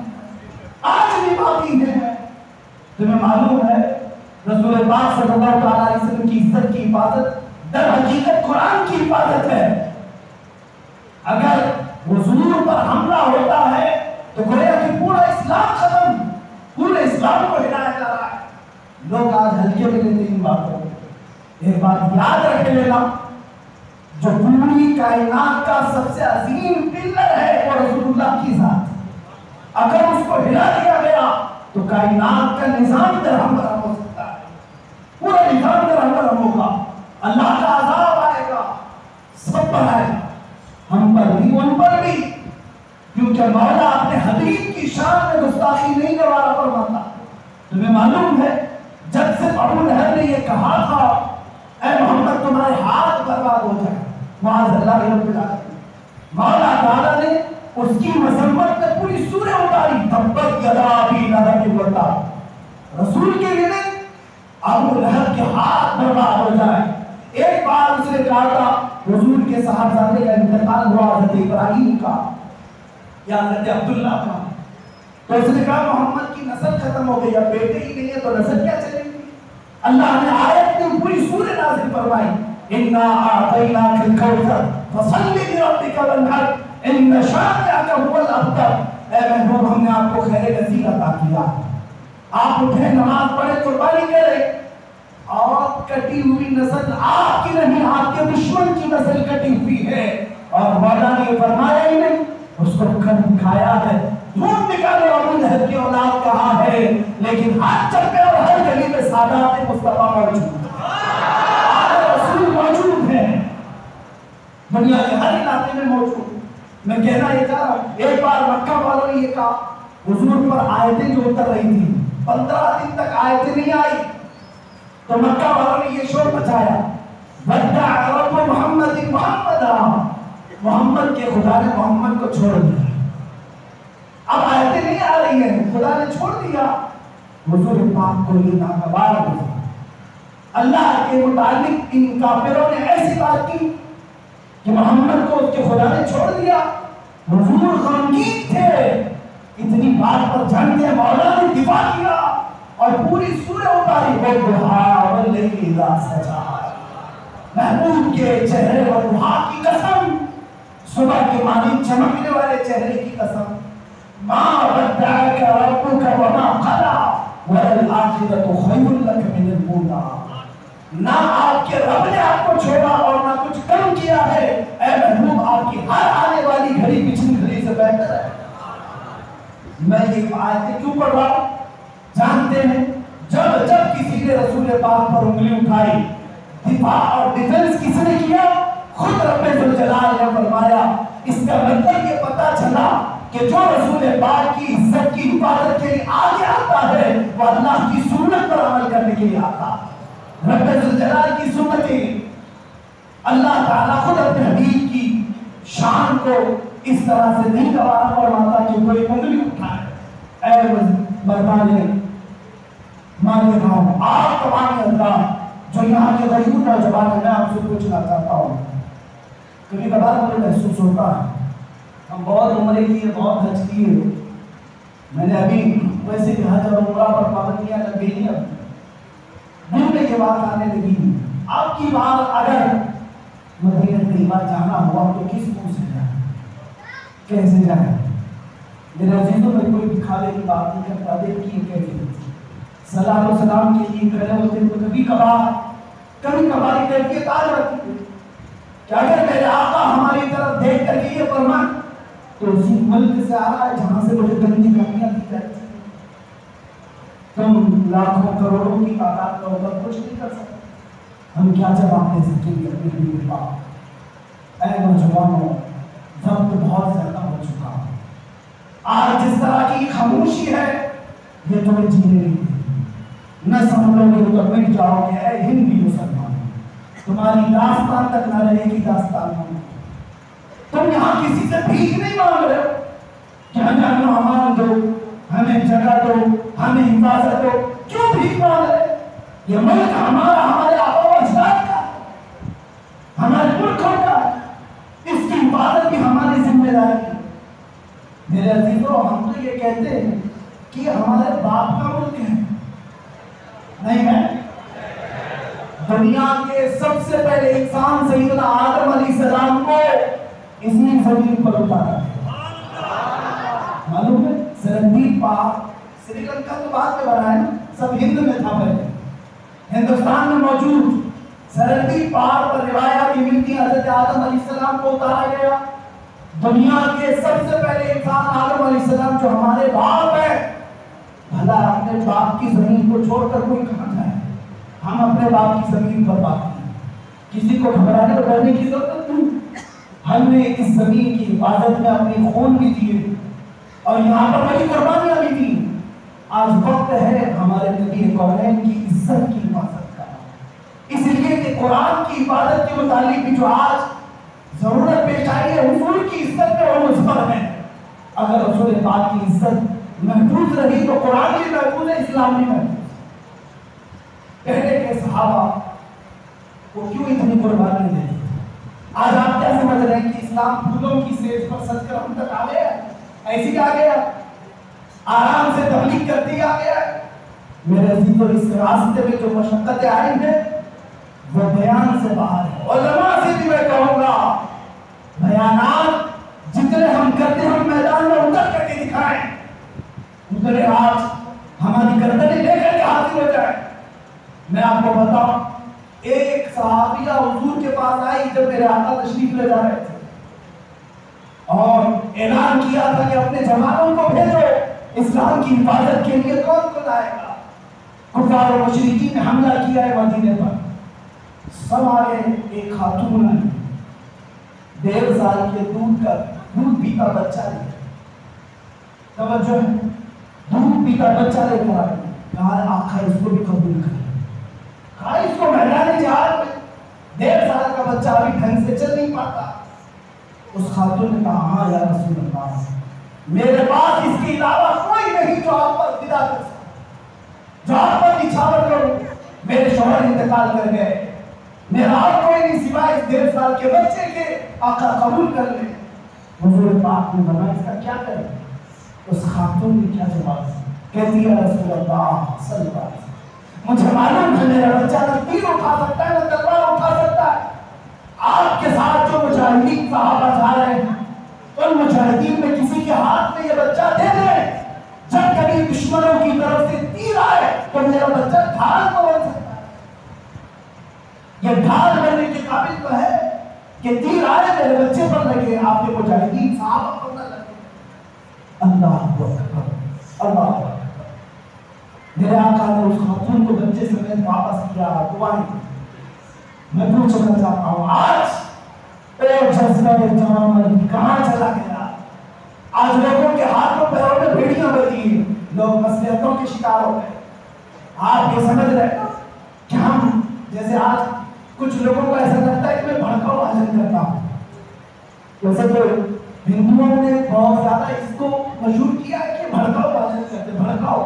باقی ہے. تمہیں معلوم ہے رسول پاک صلی اللہ علیہ وسلم کی عزت کی حفاظت در حقیقت قرآن کی حفاظت ہے. اگر حضور پر حملہ ہوتا ہے تو گویا کہ پورا اسلام ختم، پورے اسلام کو ہلایا جا رہا ہے. لوگ آج ہلکے میں لیتے ہیں باتوں. ایک بات یاد رکھ لینا، جو پوری کائنات کا سب سے عظیم پلر ہے وہ رسول اللہ کی ذات. اگر اس کو ہلا دیا گیا تو کائنات کا نظام درہم برہم ہو سکتا ہے، پورا نظام درہم برہم ہوگا. اللہ کا عذاب آئے گا، سب پر آئے گا، ہم پر بھی ان پر بھی، کیونکہ مولا اپنے حبیب کی شان میں گستاخی نہیں گوارا فرماتا. تمہیں معلوم ہے جب سے ابو لہب نے یہ کہا تھا اے محمد تمہارے ہاتھ برباد ہو جائے، معاذ اللہ رب العالمین، مولا تعالیٰ نے اس کی مذمت میں پوری سورہ اتاری، تبت یدا ابی لہب وتب. رسول کے لیے ابو لہب کے ہاتھ برباد ہو جائے. ایک بار اس نے کہا تھا حضور کے صاحبزادے کا انتقال ہوا، حضرت ابراہیم کا یا حضرت عبداللہ کا، تو اس نے کہا محمد کی نسل ختم ہو گئی، اب بیٹے ہی نہیں ہے تو نسل کیا چلے گی؟ اللہ نے آیت میں پوری سورہ نازل فرمائی، اِنَّا أَعْطَيْنَاكَ الْكَوْثَرَ فَصَلِّ لِرَبِّكَ وَانْحَرْ إِنَّ شَانِئَكَ هُوَ الْأَبْتَرُ. اے محبوب ہم نے آپ کو خیر نصیب عطا کیا، آپ اٹھے نماز پڑھے قربانی کرے، اور کٹی ہوئی نسل آپ کی نہیں آپ کے دشمن کی نسل کٹی ہوئی ہے. اور مولا نے فرمایا ہی نہیں، اس کو کھایا ہے ڈھونڈ نکالو ابو لہب کی اولاد کہاں ہے، لیکن ہر چپے اور ہر گلی میں سادات مصطفیٰ موجود ہیں، رسول موجود ہیں، دنیا کے ہر علاقے میں موجود۔ میں کہنا یہ چاہ رہا ہوں، ایک بار مکہ والوں نے یہ کہا، حضور پر آیتیں جو اتر رہی تھی 15 دن تک آیتیں نہیں آئی، تو مکہ والوں نے یہ شور مچایا، ودع رب محمد محمد کے خدا نے محمد کو چھوڑ دیا، اب آیتیں نہیں آ رہی ہیں، خدا نے چھوڑ دیا۔ حضور پاک کو یہ ناگوار ہوا، اللہ کے متعلق ان کافروں نے ایسی بات کی کہ محمد کو اس کے خدا نے چھوڑ دیا۔ حضور غمگین تھے، اتنی بات پر جھنڈے مولا نے دفاع کیا اور پوری سورہ اتاری، والضحیٰ واللیل اذا سجیٰ، محبوب کے چہرے اور ضحیٰ کی قسم، صبح کے مانند چمکنے والے چہرے کی قسم، ما ودعک ربک وما قلی وللآخرۃ خیر لک من الأولی، نہ آپ کے رب نے آپ کو چھوڑا اور نہ کچھ کم کیا ہے، اے محبوب آپ کی ہر آنے والی گھڑی پچھلی گھڑی سے بہتر ہے۔ میں یہ آیتیں کیوں پڑھ رہا ہوں؟ جانتے ہیں جب جب کسی نے رسول پاک پر انگلی اٹھائی، دفاع اور ڈیفنس کس نے کیا؟ خود رب ذوالجلال نے فرمایا۔ اس کا مطلب یہ پتا چلا کہ جو رسول پاک کی عزت کی حفاظت کے لیے آگے آتا ہے وہ اللہ کی سنت پر عمل کرنے کے لیے آتا ہے۔ رب ذوالجلال کی سنتیں، اللہ تعالیٰ خود اپنے حبیب کی شان کو اس طرح سے نہیں گوارا فرماتا کہ کوئی انگلی اٹھائے۔ اے مردانے مانے ہوں، آپ تمام حضرات جو یہاں کے غریب نوجوان ہیں، میں آپ سے پوچھنا چاہتا ہوں، کبھی کبھار مجھے محسوس ہوتا ہے ہم بہت عمرے کیے، بہت حج کیے، میں نے ابھی ویسے بھی حج اور عمرہ پر پابندیاں لگ گئی ہیں، دل میں یہ بات آنے لگی، آپ کی بار اگر مدینہ طیبہ جانا ہوا تو کس منہ سے جائے، کیسے جائے؟ میرے عزیزوں میں کوئی دکھاوے کی بات نہیں کرتا، دیکھیے کیسے صلاۃ و سلام کے لیے کھڑے ہوتے تو کبھی کبھار کیفیت آ جاتی ہے کہ اگر میرے آقا ہماری طرف دیکھ کر کے یہ فرمائیں تو اسی ملک سے آ رہا ہے جہاں سے مجھے گندی کہانیاں دی جاتی ہیں، تم لاکھوں کروڑوں کی تعداد کا اوپر کچھ نہیں کر سکتے، ہم کیا جواب دے سکیں گے اپنے لیے بات؟ اے نوجوانوں، وقت بہت زیادہ ہو چکا، آج جس طرح کی خاموشی ہے یہ تمہیں جینے نہیں دے، نہ سمجھو گے تو مٹ جاؤ گے۔ اے ہندی مسلمان، تمہاری داستان تک نہ رہے گی داستان میں، تم یہاں کسی سے بھیک نہیں مانگ رہے ہو کہ ہمیں امن و امان دو، ہمیں جگہ دو، ہمیں حفاظت دو، کیوں بھیک مانگ رہے؟ یہ ملک ہمارا، ہمارے آبا و اجداد کا، ہمارے ملکوں کا، اس کی حفاظت بھی ہماری ذمہ داری ہے۔ میرے عزیزوں، ہم تو یہ کہتے ہیں کہ یہ ہمارے باپ کا ملک ہے، نہیں ہے؟ دنیا کے سب سے پہلے انسان سیدنا آدم علیہ السلام کو اس نے زمین پر اتارا، معلوم ہے؟ سرندیپ پہاڑ سری لنکا تو بعد میں بنا ہے، سب ہند میں تھا پہلے، ہندوستان میں موجود سرندیپ پہاڑ پر روایات یہ ملتی ہیں حضرت آدم علیہ السلام کو اتارا گیا۔ دنیا کے سب سے پہلے انسان آدم علیہ السلام جو ہمارے باپ ہے، بھلا اپنے باپ کی زمین کو چھوڑ کر کوئی کہاں جائے؟ ہم اپنے باپ کی زمین پر باقی ہیں، کسی کو گھبرانے اور ڈرنے کی ضرورت نہیں۔ ہم نے اس زمین کی حفاظت میں اپنے خون بھی دیے اور یہاں پر بڑی قربانیاں بھی دی۔ آج وقت ہے ہمارے نبی کونین کی عزت کی حفاظت کا، اس لیے کہ قرآن کی حفاظت کے متعلق بھی جو آج ضرورت پیش آئی ہے، حضور کی عزت پہ وہ مصبر ہے۔ اگر رسول پاک کی عزت محفوظ رہی تو قرآن بھی محفوظ ہے، اسلام بھی محفوظ ہے۔ پہلے کے صحابہ وہ کیوں اتنی قربانی دیتے؟ آج آپ کیا سمجھ رہے ہیں کہ اسلام پھولوں کی سیج پر سج کر ہم تک آ گیا؟ ایسی آ گیا، آرام سے تبلیغ کرتی آ گیا۔ میرے عزیزوں، اس راستے میں جو مشقتیں آئی ہیں وہ بیان سے باہر ہے۔ علماء سے بھی میں کہوں گا، بیانات جتنے ہم کرتے ہیں ہم میدان میں اتر کر کے دکھائیں، اترے آج ہماری گردنیں لے کر کے حاضر ہو جائیں۔ میں آپ کو بتاؤں، ایک صحابیہ حضور کے پاس آئی جب میرے آقا تشریف لے جا رہے تھے، اور اعلان کیا تھا کہ اپنے جوانوں کو بھیجو، اسلام کی حفاظت کے لیے کون کون آئے گا؟ کفار و مشرکین نے حملہ کیا ہے مدینے پر، سب آئے، ایک خاتون آئی، 1.5 سال کے دودھ پیتا بچہ لے، توجہ ہے، دودھ پیتا بچہ لے کر آئے، کہا آقا اس کو بھی قبول کریں، کہا اس کو میدان جہاد میں 1.5 سال کا بچہ ابھی ڈھنگ سے چل نہیں پاتا۔ اس خاتون نے کہا ہاں یا رسول اللہ، میرے پاس اس کے علاوہ کوئی نہیں جو آپ پر فدا کر سکے، جو آپ پر نچھاور کروں۔ میرے شوہر انتقال کر گئے، میرا اور کوئی نہیں سوائے اس 1.5 سال کے بچے کے، آقا قبول کر لیں۔ حضور پاک نے فرمایا اس کا کیا کریں؟ اس خاتون نے کیا جواب دیا؟ کہتی ہے رسول اللہ صلی اللہ علیہ وسلم، مجھے معلوم ہے میرا بچہ نہ تیر اٹھا سکتا ہے نہ تلوار اٹھا سکتا ہے، آپ کے ساتھ جو مجاہدین صحابہ جا رہے ہیں ان مجاہدین میں کسی کے ہاتھ میں یہ بچہ دے دیں، جب کبھی دشمنوں کی طرف سے تیر آئے تو میرا بچہ ڈھال کو بن سکتا ہے، یہ ڈھال بننے کے قابل تو ہے کہ تیر آئے میرے بچے پر لگے، آپ کے مجاہدین صحابہ پر نہ لگے۔ اللہ اکبر، اللہ اکبر۔ میرے آقا نے اس خاتون کو بچے سمیت واپس کیا، دعائیں۔ میں پوچھنا چاہتا ہوں آج ایک جذبہ جوان کہاں چلا گیا؟ آج لوگوں کے ہاتھوں پیروں میں بیڑیاں بجی ہیں، لوگ مصلحتوں کے شکار ہو گئے۔ آپ یہ سمجھ رہے ہیں کہ ہم جیسے آج کچھ لوگوں کو ایسا لگتا ہے کہ میں بھڑکاؤ بھاجن کرتا ہوں، ویسے تو ہندوؤں نے بہت زیادہ اس کو مشہور کیا ہے کہ بھڑکاؤ بھاجن کرتے، بھڑکاؤ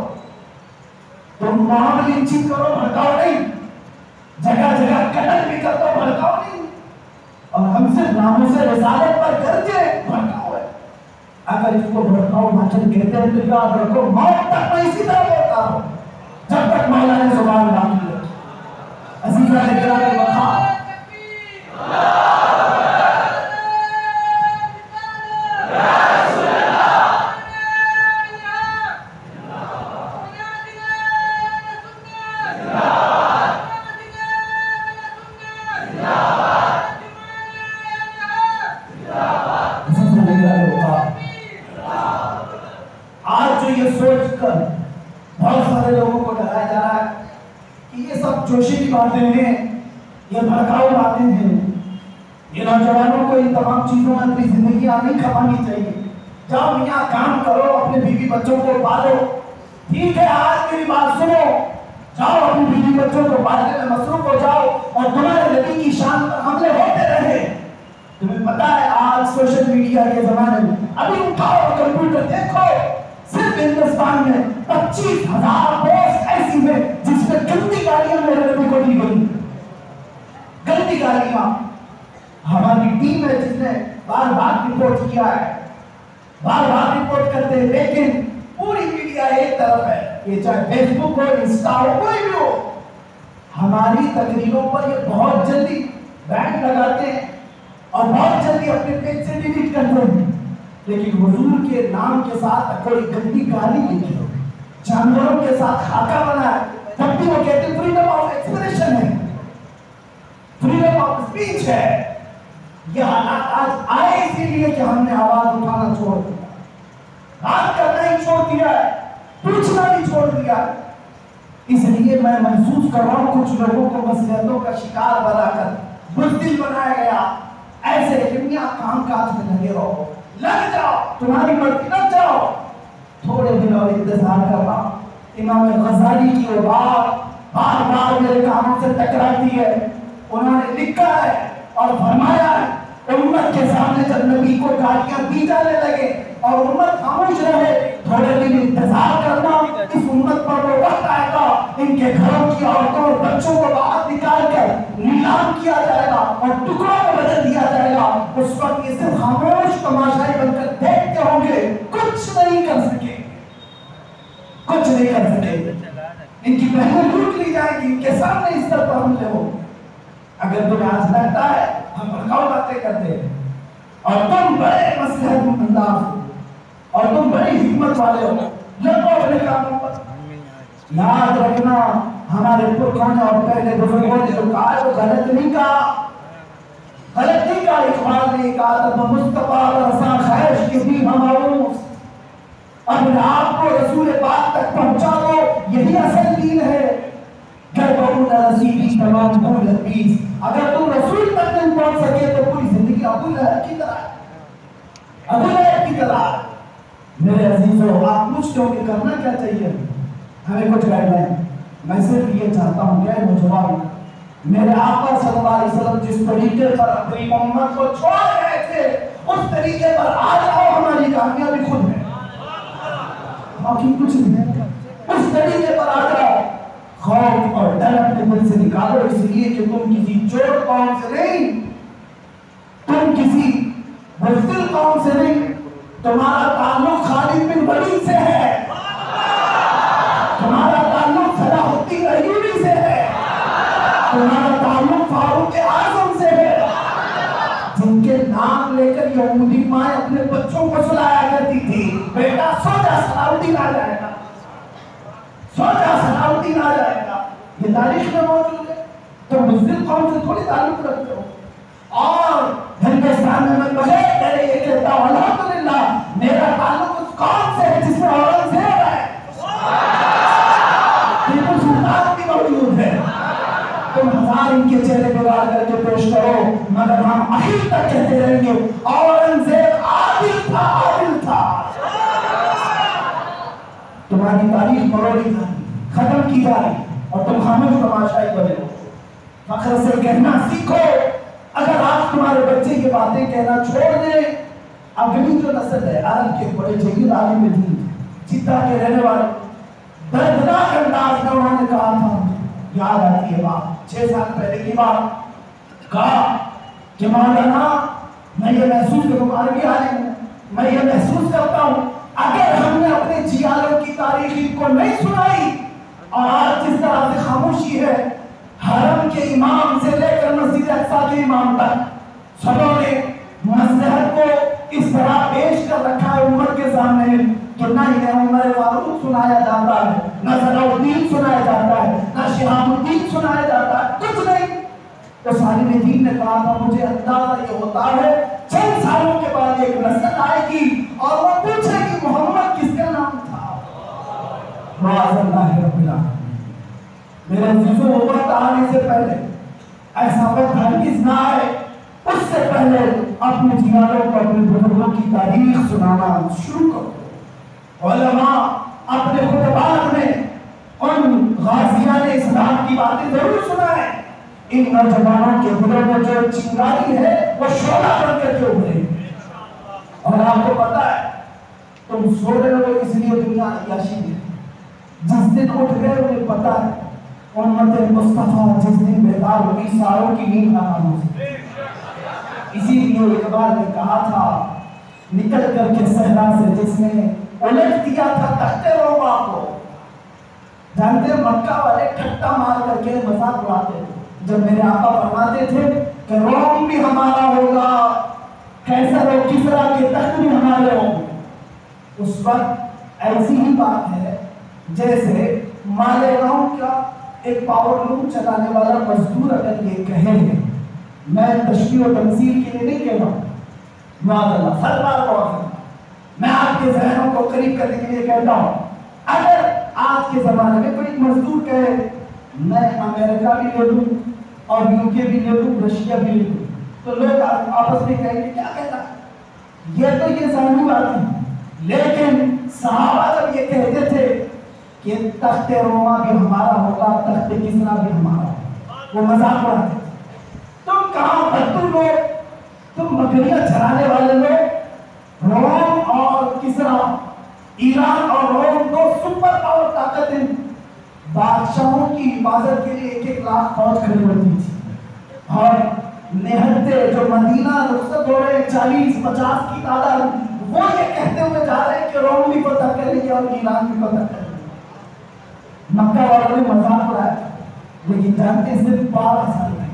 تم وہاں بھی ان چیز کرو، بھڑکاؤ نہیں، جگہ جگہ قتل بھی کرتا ہوں، بھڑکاؤ نہیں، اور ہم صرف ناموں سے رسالت پر گرجے بھڑکاؤ ہے۔ اگر اس کو بھڑکاؤ بھاجن کہتے ہیں تو یاد رکھو موت تک میں اسی طرح بولتا ہوں جب تک مولا نے زبان باقی رکھی۔ عزیزہ نے گرا کے بخار جوشی کی باتیں ہیں، یہ بھڑکاؤ باتیں ہیں، یہ نوجوانوں کو ان تمام چیزوں میں اپنی زندگیاں نہیں کھپانی چاہیے۔ جاؤ میاں کام کرو، اپنے بیوی بچوں کو پالو، ٹھیک ہے آج میری بات سنو، جاؤ اپنی بیوی بچوں کو پالنے میں مصروف ہو جاؤ، اور تمہارے نبی کی شان پر حملے ہوتے رہے۔ تمہیں پتا ہے آج سوشل میڈیا کے زمانے میں ابھی اٹھاؤ کمپیوٹر دیکھو، صرف ہندوستان میں 25,000 پوسٹ ایسی ہیں جس میں گندی گالیاں میرے نبی کو دی گئی، گندی گالیاں۔ ہماری ٹیم ہے جس نے بار بار رپورٹ کیا ہے، بار بار رپورٹ کرتے ہیں، لیکن پوری میڈیا ایک طرف ہے، یہ چاہے فیس بک ہو، انسٹا ہو، کوئی بھی ہو، ہماری تقریروں پر یہ بہت جلدی بین لگاتے ہیں اور بہت جلدی اپنے پیج سے ڈیلیٹ کرتے ہیں، لیکن حضور کے نام کے ساتھ کوئی گندی گالی لکھی ہو، جانوروں کے ساتھ خاکہ بنا ہے، تب بھی وہ کہتے ہیں فریڈم آف ایکسپریشن ہے، فریڈم آف اسپیچ ہے۔ یہ حالات آج آئے اسی لیے کہ ہم نے آواز اٹھانا چھوڑ دیا، بات کرنا ہی چھوڑ دیا ہے، پوچھنا بھی چھوڑ دیا ہے۔ اس لیے میں محسوس کر رہا ہوں کچھ لوگوں کو مصلحتوں کا شکار بنا کر بزدل بنایا گیا، ایسے دنیا کام کاج میں لگے رہو، لگ جاؤ، تمہاری مرضی لگ جاؤ۔ تھوڑے دن اور انتظار کر رہا ہوں، امام غزالی کی وہ بات بار بار میرے کانوں سے ٹکراتی ہے، انہوں نے لکھا ہے اور فرمایا ہے امت کے سامنے جب نبی کو گالیاں دی جانے لگے اور امت خاموش رہے، تھوڑے دن انتظار کرنا، اس امت پر وہ وقت آئے گا ان کے گھروں کی عورتوں اور بچوں کو باہر نکال کر نیلام کیا جائے گا اور ٹکڑوں میں بدل دیا جائے گا۔ اس وقت یہ صرف خاموش تماشائی بن کر دیکھتے ہوں گے، کچھ نہیں کر سکے، کچھ نہیں کر سکے، ان کی بہنیں لوٹ لی جائیں گی، ان کے سامنے اس طرح پر حملے ہو۔ اگر تمہیں آج لگتا ہے ہم بھڑکاؤ باتیں کرتے ہیں اور تم بڑے مصلحت انداز ہو اور تم بڑی حکمت والے ہو، لگو اپنے کاموں پر۔ یاد رکھنا ہمارے پرکھوں نے اور پہلے بزرگوں نے جو کہا ہے وہ غلط نہیں کہا، غلطی کا اقبال نے کہا تھا مصطفیٰ رساں خیش کے بھی ہماروس، اپنے آپ کو رسول پاک تک پہنچا دو، یہی اصل دین ہے۔ گر بہت رسیدی تمام بھول حدیث، اگر تم رسول تک نہیں پہنچ سکے تو پوری زندگی ابو لہب کی طرح، ابو لہب کی طرح۔ میرے عزیزو، آپ پوچھتے ہو کہ کرنا کیا چاہیے، ہمیں کچھ گائیڈ لائن، میں صرف یہ چاہتا ہوں کہ وہ جواب میرے آقا صلی اللہ علیہ وسلم جس طریقے پر اپنی امت کو چھوڑ گئے تھے اس طریقے پر آ جاؤ، ہماری کامیابی خود ہے، باقی کچھ نہیں۔ اس طریقے پر آ جاؤ، خوف اور ڈر اپنے دل سے نکالو، اس لیے کہ تم کسی چور قوم سے نہیں، تم کسی بزدل قوم سے نہیں، تمہارا تعلق خالد بن ولید سے ہے، تمہارا تعلق صلاح الدین ایوبی سے ہے، تمہارا تعلق فاروق اعظم سے ہے، جن کے نام لے کر یہودی مائیں اپنے بچوں کو سلایا کرتی تھی، بیٹا سو جا صلاح الدین آ جائے گا، سو جا صلاح الدین آ جائے گا، یہ تاریخ میں موجود ہے۔ تم بزدل قوم سے تھوڑی تعلق رکھتے ہو۔ اور ہندوستان میں میں بغیر میرے یہ کہتا ہوں الحمدللہ میرا تعلق اس قوم سے ہے جس میں اورنگزیب ہے، ٹیپو سلطان بھی موجود ہے۔ تم ہزار ان کے چہرے بگاڑ کر کے پیش کرو، مگر ہم آخر تک کہتے رہیں گے اورنگزیب عادل تھا، عادل تھا۔ تمہاری تاریخ مروڑی جا رہی، ختم کی جا رہی، اور تم خاموش تماشائی بنے ہو۔ فخر سے کہنا سیکھو۔ اگر آج تمہارے بچے یہ باتیں کہنا چھوڑ دیں، اگلی جو نسل ہے، عرب کے بڑے جلیل عالم دین جدہ کے رہنے والے، دردناک انداز میں انہوں نے کہا تھا، یاد آتی ہے بات 6 سال پہلے کی بات، کہا کہ مولانا میں یہ محسوس کروں، عربی عالم ہوں، میں یہ محسوس کرتا ہوں اگر ہم نے اپنے جیالوں کی تاریخ ان کو نہیں سنائی اور آج جس طرح سے خاموشی ہے، حرم کے امام سے لے کر مسجد اقصی کے امام تک سبوں نے مصلحت کو اس طرح پیش کر رکھا ہے امت کے سامنے کہ نہ انہیں عمر فاروق سنایا جاتا ہے، نہ صلاح الدین سنایا جاتا ہے، نہ شہاب الدین سنایا جاتا ہے، کچھ نہیں۔ تو صالح دین نے کہا تھا مجھے اندازہ یہ ہوتا ہے چند سالوں کے بعد ایک نسل آئے گی اور وہ پوچھے کہ محمد کس کا نام تھا۔ معاذ اللہ رب العالمین۔ میرے عزیزوں، وہ وقت آنے سے پہلے، ایسا وقت ہرگز نہ آئے، اس سے پہلے اپنے جیالوں کو اپنے بزرگوں کی تاریخ سنانا شروع کرو۔ علماء اپنے خطبات میں ان غازیان اسلام کی باتیں ضرور سنائیں۔ ان نوجوانوں کے دلوں میں جو چنگاری ہے وہ شعلہ بن کر کے ابھرے، اور آپ کو پتا ہے تم سو رہے ہو اس لیے دنیا عیاشی ہے، جس دن اٹھ گئے انہیں پتا ہے امت مصطفیٰ جس دن بیدار ہوئی ساروں کی نیند حرام ہو سکتی۔ اسی لیے اقبال نے کہا تھا نکل کر کے صحرا سے جس نے الٹ دیا تھا تخت روما کو، جانتے مکہ والے ٹھٹا مار کر کے مذاق اڑاتے تھے جب میرے آقا فرماتے تھے کہ روم بھی ہمارا ہوگا، قیصر و کسریٰ کے تخت بھی ہمارے ہوں گے۔ اس وقت ایسی ہی بات ہے جیسے مالیگاؤں کا ایک پاور لوم چلانے والا مزدور اگر یہ کہے، میں تشبیہ و تمثیل کے لیے نہیں کہہ رہا ہوں، معاذ اللہ، ہر بار غور کرنا، میں آپ کے ذہنوں کو قریب کرنے کے لیے کہتا ہوں، اگر آج کے زمانے میں کوئی مزدور کہے میں امریکہ بھی لے لوں اور UK بھی لے لوں، رشیا بھی لے لوں، تو لوگ آپس میں کہیں گے کیا کہتا ہے، یہ تو یہ ظاہری بات ہے۔ لیکن صحابہ جب یہ کہتے تھے کہ تخت روما بھی ہمارا ہوگا، تخت کسریٰ بھی ہمارا ہوگا، وہ مذاق اڑاتے تھے۔ تم کہاں بدتر لوگ، تم بکریاں چرانے والے لوگ، روم اور کسریٰ، ایران اور روم دو سپر پاور طاقتیں، بادشاہوں کی حفاظت کے لیے 1-1 لاکھ فوج کھڑی ہوتی تھی، اور نہتے جو مدینہ رخصت ہو رہے 40-50 کی تعداد، وہ یہ کہتے ہوئے جا رہے ہیں کہ روم بھی فتح کریں گے اور ایران بھی فتح کریں گے۔ مکہ والوں نے مذاق اڑایا، لیکن جانتے ہیں صرف 12 سال میں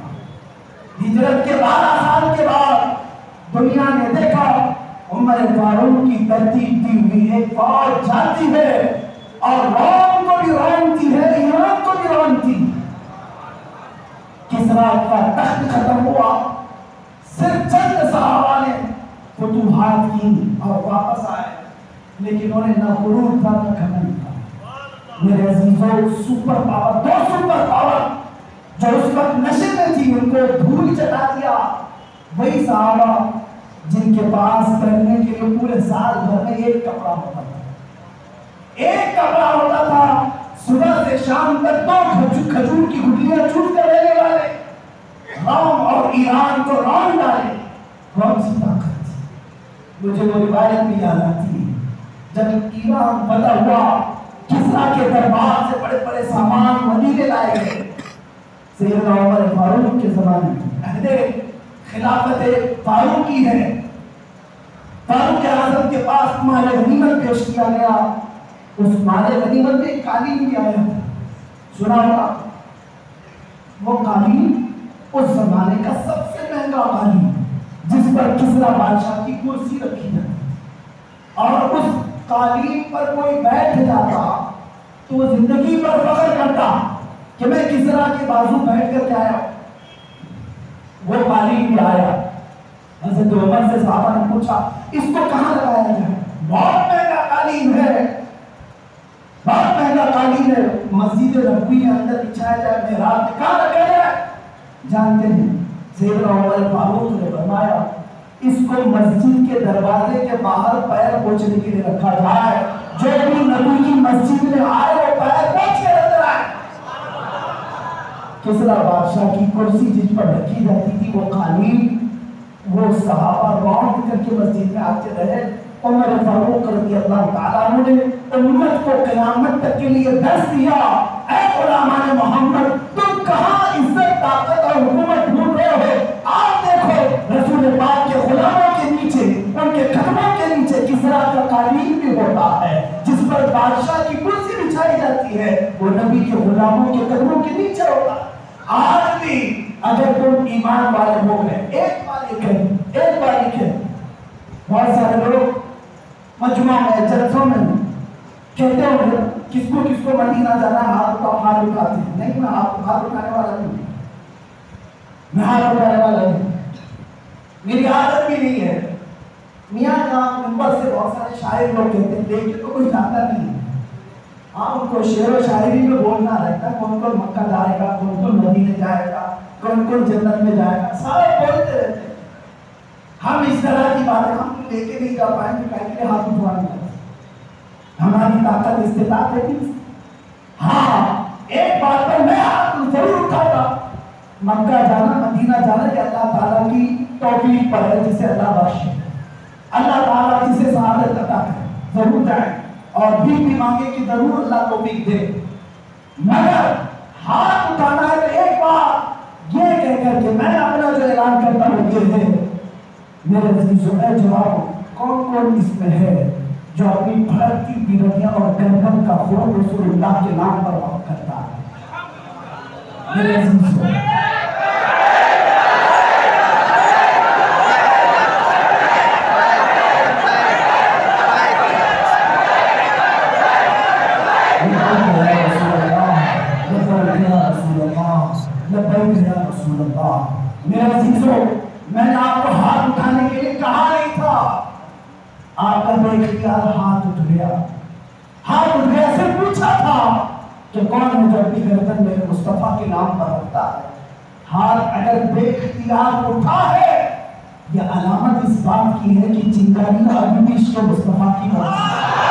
ہجرت کے 12 سال کے بعد دنیا نے دیکھا عمر فاروق کی ترتیب دی ہوئی ایک فوج جاتی ہے اور روم کو بھی رونتی ہے، ایران کو بھی رونتی۔ کسریٰ کا تخت ختم ہوا، صرف چند صحابہ نے فتوحات کی اور واپس آئے، لیکن انہیں نہ غرور تھا نہ گھمنڈ تھا۔ میرے عزیزوں، سپر پاور، دو سپر پاور جو اس وقت نشے میں تھی ان کو دھول چٹا دیا، وہی صحابہ جن کے پاس پہننے کے لیے پورے سال بھر میں ایک کپڑا ہوتا تھا، ایک کپڑا ہوتا تھا، صبح سے شام تک دو کھجور کی گٹلیاں چوٹ کر رہنے والے، روم اور ایران کو رون ڈالے، کون سی طاقت تھی؟ مجھے وہ روایت بھی یاد آتی ہے جب ایران فتح ہوا، کسرا کے دربار سے بڑے بڑے سامان مدینے لائے گئے، سیدنا عمر فاروق کے زمانے میں عہد خلافت فاروقی ہے، فاروق اعظم کے پاس مال غنیمت پیش کیا گیا، اس مال غنیمت میں قالین بھی آیا تھا، سنا ہوگا وہ قالین اس زمانے کا سب سے مہنگا قالین جس پر کسرا بادشاہ کی کرسی رکھی جاتی، اور اس قالین پر کوئی بیٹھ جاتا تو وہ زندگی پر فخر کرتا کہ میں کسرا کے بازو بیٹھ کر کے آیا۔ وہ قالین بھی آیا، حضرت عمر سے صحابہ نے پوچھا اس کو کہاں لگایا جائے؟ بہت مہنگا قالین ہے، بہت مہنگا قالین ہے، مسجد نبوی کے اندر بچھایا جائے، محراب میں کہاں رکھا جائے؟ جانتے ہیں سیدنا عمر فاروق نے فرمایا اس کو مسجد کے دروازے کے باہر پیر پوچھنے کے لیے رکھا جائے، جو بھی نبی کی مسجد میں آئے وہ پیر پوچھ کے اندر آئے۔ کسرا بادشاہ کی کرسی جس پر رکھی جاتی تھی وہ قالین، وہ صحابہ راؤنڈ کر کے مسجد میں آتے رہے۔ عمر فاروق رضی اللہ تعالیٰ عنہ نے امت کو قیامت تک کے لیے درس دیا، اے غلامان محمد تم کہاں عزت طاقت اور حکومت ڈھونڈ رہے ہو؟ آپ دیکھو رسول پاک کے غلاموں کے نیچے، ان کے قدموں کے نیچے کسرا کا قالین بھی ہوتا ہے جس پر بادشاہ کی کرسی بچھائی جاتی ہے، وہ نبی کے غلاموں کے قدموں کے نیچے ہوتا ہے۔ آج بھی اگر تم ایمان والے لوگ ہیں، ایک مالک ہے، بہت سارے لوگ مجمع میں جلسوں میں کہتے ہوں کس کو مدینہ جانا ہے ہاتھ اٹھاتے ہیں، نہیں میں ہاتھ اٹھانے والا نہیں، میں ہاتھ اٹھانے والا نہیں، میری عادت بھی نہیں ہے۔ میاں جہاں منبر سے بہت سارے شاعر لوگ کہتے ہیں لیکن تو کوئی جانتا نہیں ہے، ہاں ان کو شعر و شاعری میں بولنا رہتا ہے، کون کون مکہ جائے گا، کون کون مدینے جائے گا، کون کون جنت میں جائے گا، سارے بولتے رہتے ہیں۔ ہم اس طرح کی باتیں ہم لے کے نہیں جا پائیں گے، کہیں گے ہاتھ اٹھوانے کا ہماری طاقت استطاعت ہے نہیں۔ ہاں ایک بات پر میں ہاتھ ضرور اٹھاتا، مکہ جانا مدینہ جانا یہ اللہ تعالیٰ کی توفیق پر ہے، جسے اللہ بخشے، اللہ تعالیٰ جسے سعادت عطا کرے ضرور جائیں، اور بھی مانگے کہ ضرور اللہ توفیق دے، مگر ہاتھ اٹھانا ہے تو ایک بات یہ کہہ کر کہ میں اپنا جو اعلان کرتا ہوں یہ ہے میرے عزیزوں، اے جواب کون کون اس میں ہے جو اپنی بھڑکتی بیویاں اور گردن کا خون رسول اللہ کے نام پر وقف کرتا ہے؟ میرے عزیزوں میرے عزیزوں میں نے آپ کو ہاتھ اٹھانے کے لیے کہا نہیں تھا، آپ کا بے اختیار ہاتھ اٹھ گیا، صرف پوچھا تھا کہ کون ہے جو اپنی گردن میرے مصطفیٰ کے نام پر رکھتا ہے۔ ہاتھ اگر بے اختیار اٹھا ہے یہ علامت اس بات کی ہے کہ چنگاری ابھی بھی عشق مصطفیٰ کی مرضی ہے،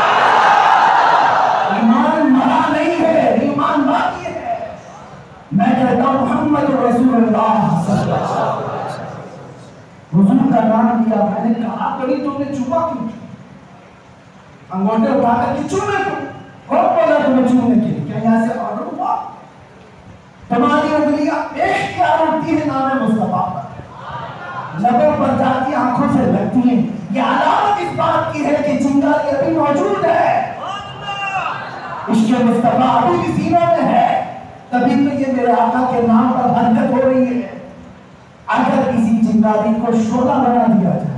ایمان مرا نہیں ہے، ایمان باقی ہے۔ میں کہتا ہوں محمد رسول اللہ صلی اللہ علیہ وسلم، حضور کا نام لیا، میں نے کہا کبھی تم نے چوما کیوں؟ انگوٹھے اٹھا کر کے چومے کیوں؟ کون بولا تمہیں چومنے کے لیے؟ کیا یہاں سے آرڈر ہوا؟ تمہاری انگلیاں اختیار اٹھتی ہے نام مصطفیٰ پر، لبوں پر جاتی آنکھوں سے لگتی ہیں، یہ علامت اس بات کی ہے کہ چنگاری ابھی موجود ہے، عشق مصطفیٰ ابھی بھی سینوں میں ہے، تبھی تو یہ میرے آقا کے نام پر حرکت ہو رہی ہے۔ اگر کسی چنگاری کو شعلہ بنا دیا جائے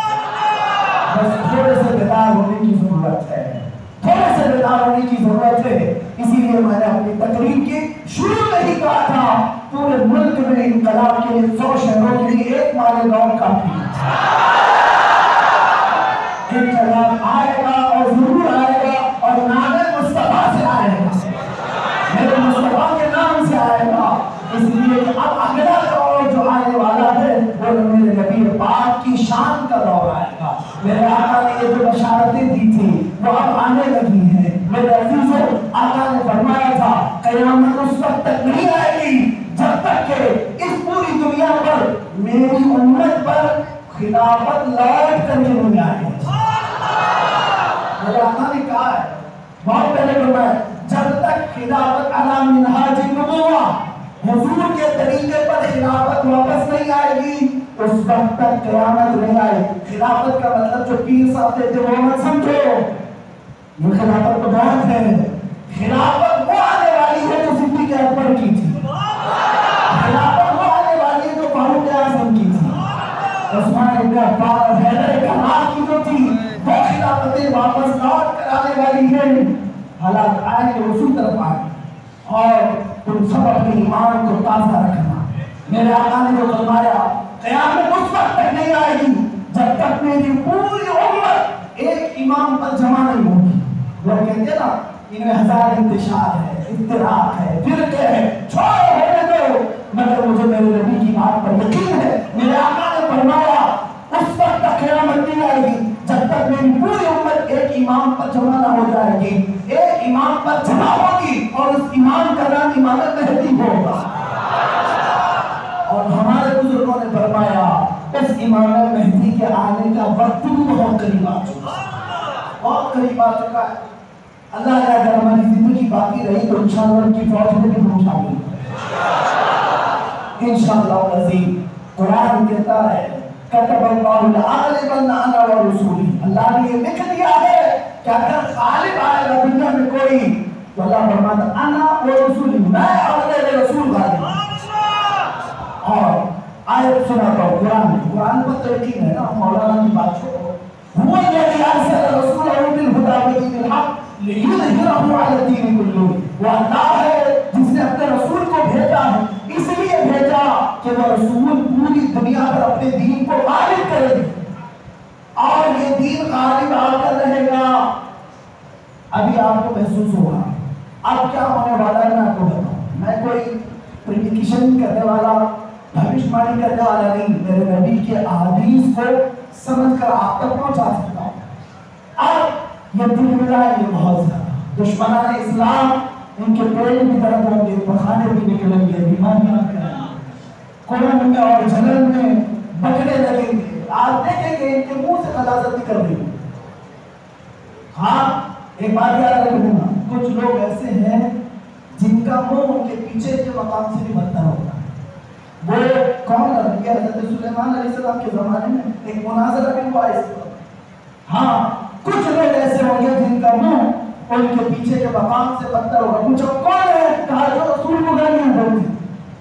بس تھوڑے سے بیدار ہونے کی ضرورت ہے، تھوڑے سے بیدار ہونے کی ضرورت ہے۔ اسی لیے میں نے اپنی تقریر کی شروع میں ہی کہا تھا پورے ملک میں انقلاب کے لیے 100 شہروں کے لیے ایک مالیگاؤں کافی ہے۔ انقلاب آئے گا اور ضرور آئے گا اور نام مصطفیٰ سے آئے گا، میرے مصطفیٰ کے نام سے آئے گا، اس لیے کہ اب اگلا دور جو آنے والا ہے وہ میرے نبی پاک کی شان کا دور آئے گا۔ میرے آقا نے یہ جو بشارتیں دی تھی وہ اب آنے لگی ہیں۔ میرے عزیزوں، آقا نے فرمایا تھا قیامت اس وقت تک نہیں آئے گی جب تک کہ اس پوری دنیا پر میری امت پر خلافت لوٹ کر کے نہیں آئے گی۔ میرے آقا نے کہا ہے بہت پہلے فرمایا جب تک خلافت علی منہاج النبوہ، حضور کے طریقے پر خلافت واپس نہیں آئے گی اس وقت تک قیامت نہیں آئے۔ خلافت کا مطلب جو پیر صاحب کہتے وہ مت سمجھو، یہ خلافت تو بہت ہے۔ خلافت وہ آنے والی ہے جو صدیق اکبر کی تھی، خلافت وہ آنے والی ہے جو فاروق اعظم کی تھی، عثمان بن عفان اور حیدر کرار کی جو تھی، وہ خلافتیں واپس لوٹ کر آنے والی ہے۔ حالات آئے کہ اسی طرف آئے اور تم سب اپنے ایمان کو تازہ رکھنا۔ میرے آقا نے جو فرمایا قیامت اس وقت تک نہیں آئے گی جب تک میری پوری امت ایک امام پر جمع نہیں ہوگی۔ لوگ کہتے ہیں نا ان میں ہزار انتشار ہے، افتراق ہے، فرقے ہے، چھوڑو ہونے دو، مگر مجھے میرے نبی کی بات پر یقین ہے۔ میرے آقا نے فرمایا اس وقت تک قیامت نہیں آئے گی جب تک میری پوری امت ایک امام پر جمع نہ ہو جائے گی۔ ایک امام پر جمع ہوگی اور اس امام کا نام امام مہدی ہوگا، اور ہمارے بزرگوں نے فرمایا اس امام مہدی کے آنے کا وقت بھی بہت قریب آ چکا ہے، بہت قریب آ چکا ہے۔ اللہ نے اگر ہماری زندگی باقی رہی تو انشاءاللہ ان کی فوج میں بھی ہم شامل انشاءاللہ العظیم۔ قرآن کہتا ہے کتب اللہ لأغلبن انا ورسولی، اللہ نے یہ لکھ دیا ہے کہ اگر غالب آئے گا دنیا میں کوئی تو اللہ فرماتا انا ورسولی، میں اور میرے رسول غالب۔ اور آیت سناتا ہوں قرآن پر تو یقین ہے نا، مولانا کی بات چھوڑو۔ هو الذی ارسل رسولہ بالہدی ودین الحق لیظہرہ علی الدین کلہ، وہ اللہ ہے جس نے اپنے رسول کو بھیجا ہے، اس لیے بھیجا کہ وہ رسول پوری دنیا پر اپنے دین کو غالب کرے اور یہ دین غالب آ کر رہے گا۔ ابھی آپ کو محسوس ہوگا اب کیا ہونے والا ہے، میں آپ کو بتاؤں۔ میں کوئی پریڈکشن کرنے والا، بھوشیوانی کرنے والا نہیں، میرے نبی کے احادیث کو سمجھ کر آپ تک پہنچا سکتا ہوں۔ اب یہ دل ملا ہے یہ بہت زیادہ، دشمنان اسلام ان کے پیٹ بھی درد ہوں گے، پخانے بھی نکلیں گے، بیماریاں کریں گے، قرآن میں اور جلن میں بکنے لگیں گے، آپ دیکھیں گے ان کے منہ سے غلاظت نکل رہی ہے۔ ہاں ایک بات یاد رکھنا، کچھ لوگ ایسے ہیں جن کا منہ ان کے پیچھے کے مقام سے بھی بدتر ہوتا ہے۔ وہ کون ہے؟ حضرت سلیمان علیہ السلام کے زمانے میں ایک مناظرہ بھی ہوا اس پر۔ ہاں کچھ لوگ ایسے ہوں گے جن کا منہ ان کے پیچھے کے مقام سے بدتر ہوگا۔ پوچھو کون ہے؟ کہا جو رسول کو گالیاں بولتے ہیں۔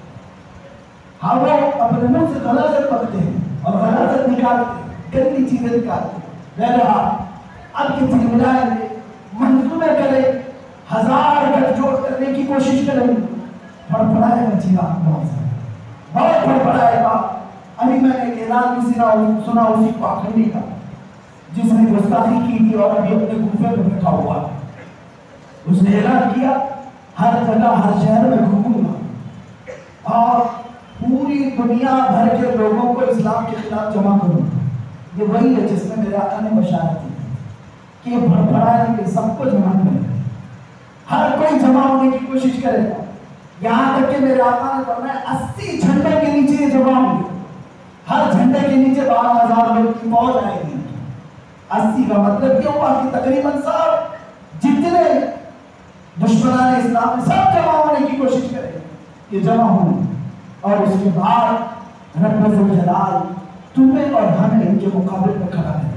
ہاں وہ اپنے منہ سے غلاظت پکتے ہیں اور غلاظت نکالتے ہیں، گندی چیزیں نکالتے ہیں۔ بہرحال اب یہ تلملائیں گے، منصوبے کریں، 1000 گٹھ جوڑ کرنے کی کوشش کریں، پڑپڑائے گا چراغ بہت پڑپڑائے گا۔ ابھی میں نے ایک اعلان بھی سنا اسی پاکھنڈی کا جس نے گستاخی کی تھی اور ابھی اپنے کوفے میں بیٹھا ہوا۔ اس نے اعلان کیا ہر جگہ ہر شہر میں گھوموں گا اور پوری دنیا بھر کے لوگوں کو اسلام کے خلاف جمع کروں گا۔ یہ وہی ہے جس میں میرے آقا نے بشارت دی کہ یہ بڑبڑائیں گے، سب کو جمع کریں گے، ہر کوئی جمع ہونے کی کوشش کرے گا، یہاں تک کہ میرے آقا نے فرمایا 80 جھنڈے کے نیچے یہ جمع ہوں گے، ہر جھنڈے کے نیچے 12,000 لوگ کی فوج آئے گی۔ 80 کا مطلب یہ ہوا کہ تقریباً سب جتنے دشمنان اسلام سب جمع ہونے کی کوشش کریں، یہ جمع ہوں، اور اس کے بعد رب ذوالجلال تمہیں اور ہمیں ان کے مقابلے میں کھڑا ہے۔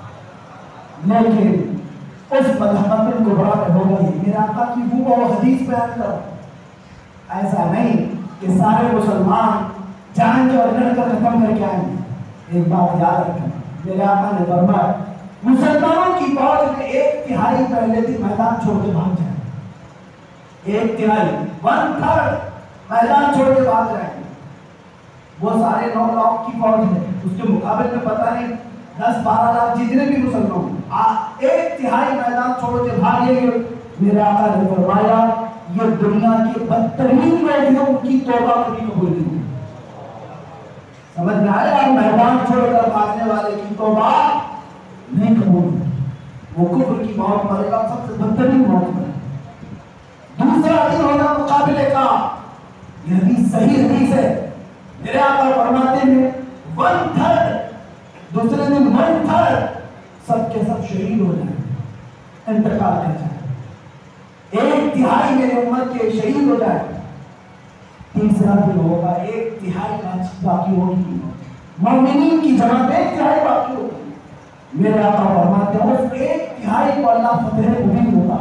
لیکن اس ملحمت الکبریٰ میں ہو گئی۔ میرے آقا کی وہ حدیث بیان کرو، ایسا نہیں کہ سارے مسلمان جائیں گے اور لڑ کر ختم کر کے آئیں گے۔ ایک بات یاد رکھنا، میرے آقا نے فرمایا مسلمانوں کی فوج میں 1/3 پہلے تھی میدان چھوڑ کے بھاگ جائیں، 1/3 1/3 میدان چھوڑ کے بھاگ رہے ہیں. وہ سارے 9 لاکھ کی فوج ہے, اس کے مقابلے میں پتہ نہیں 10-12 لاکھ جتنے بھی مسلمان, 1/3 میدان چھوڑ کے بھاگے گے. میرے آقا نے فرمایا یہ دنیا کے بدترین لوگ ہیں, ان کی توبہ کبھی قبول نہیں ہوئی. سمجھ میں آیا؟ میدان چھوڑ کر بھاگنے والے کی توبہ نہیں قبول ہوئی, وہ کفر کی موت مرے گا, سب سے بدترین موت مرے. دوسرا دن ہونا مقابلے کا, یہ حدیث صحیح حدیث ہے. میرے آقا فرماتے ہیں 1/3, دوسرے دن 1/3 سب کے سب شہید ہو جائیں, انتقال کر جائیں. 1/3 میرے امت کے شہید ہو جائیں. تیسرا دن ہوگا 1/3 باقی ہوگی, مومنین کی جماعت 1/3 باقی ہوگی. میرے آقا فرماتے ہیں اس 1/3 کو اللہ فتح مبین ہوگا,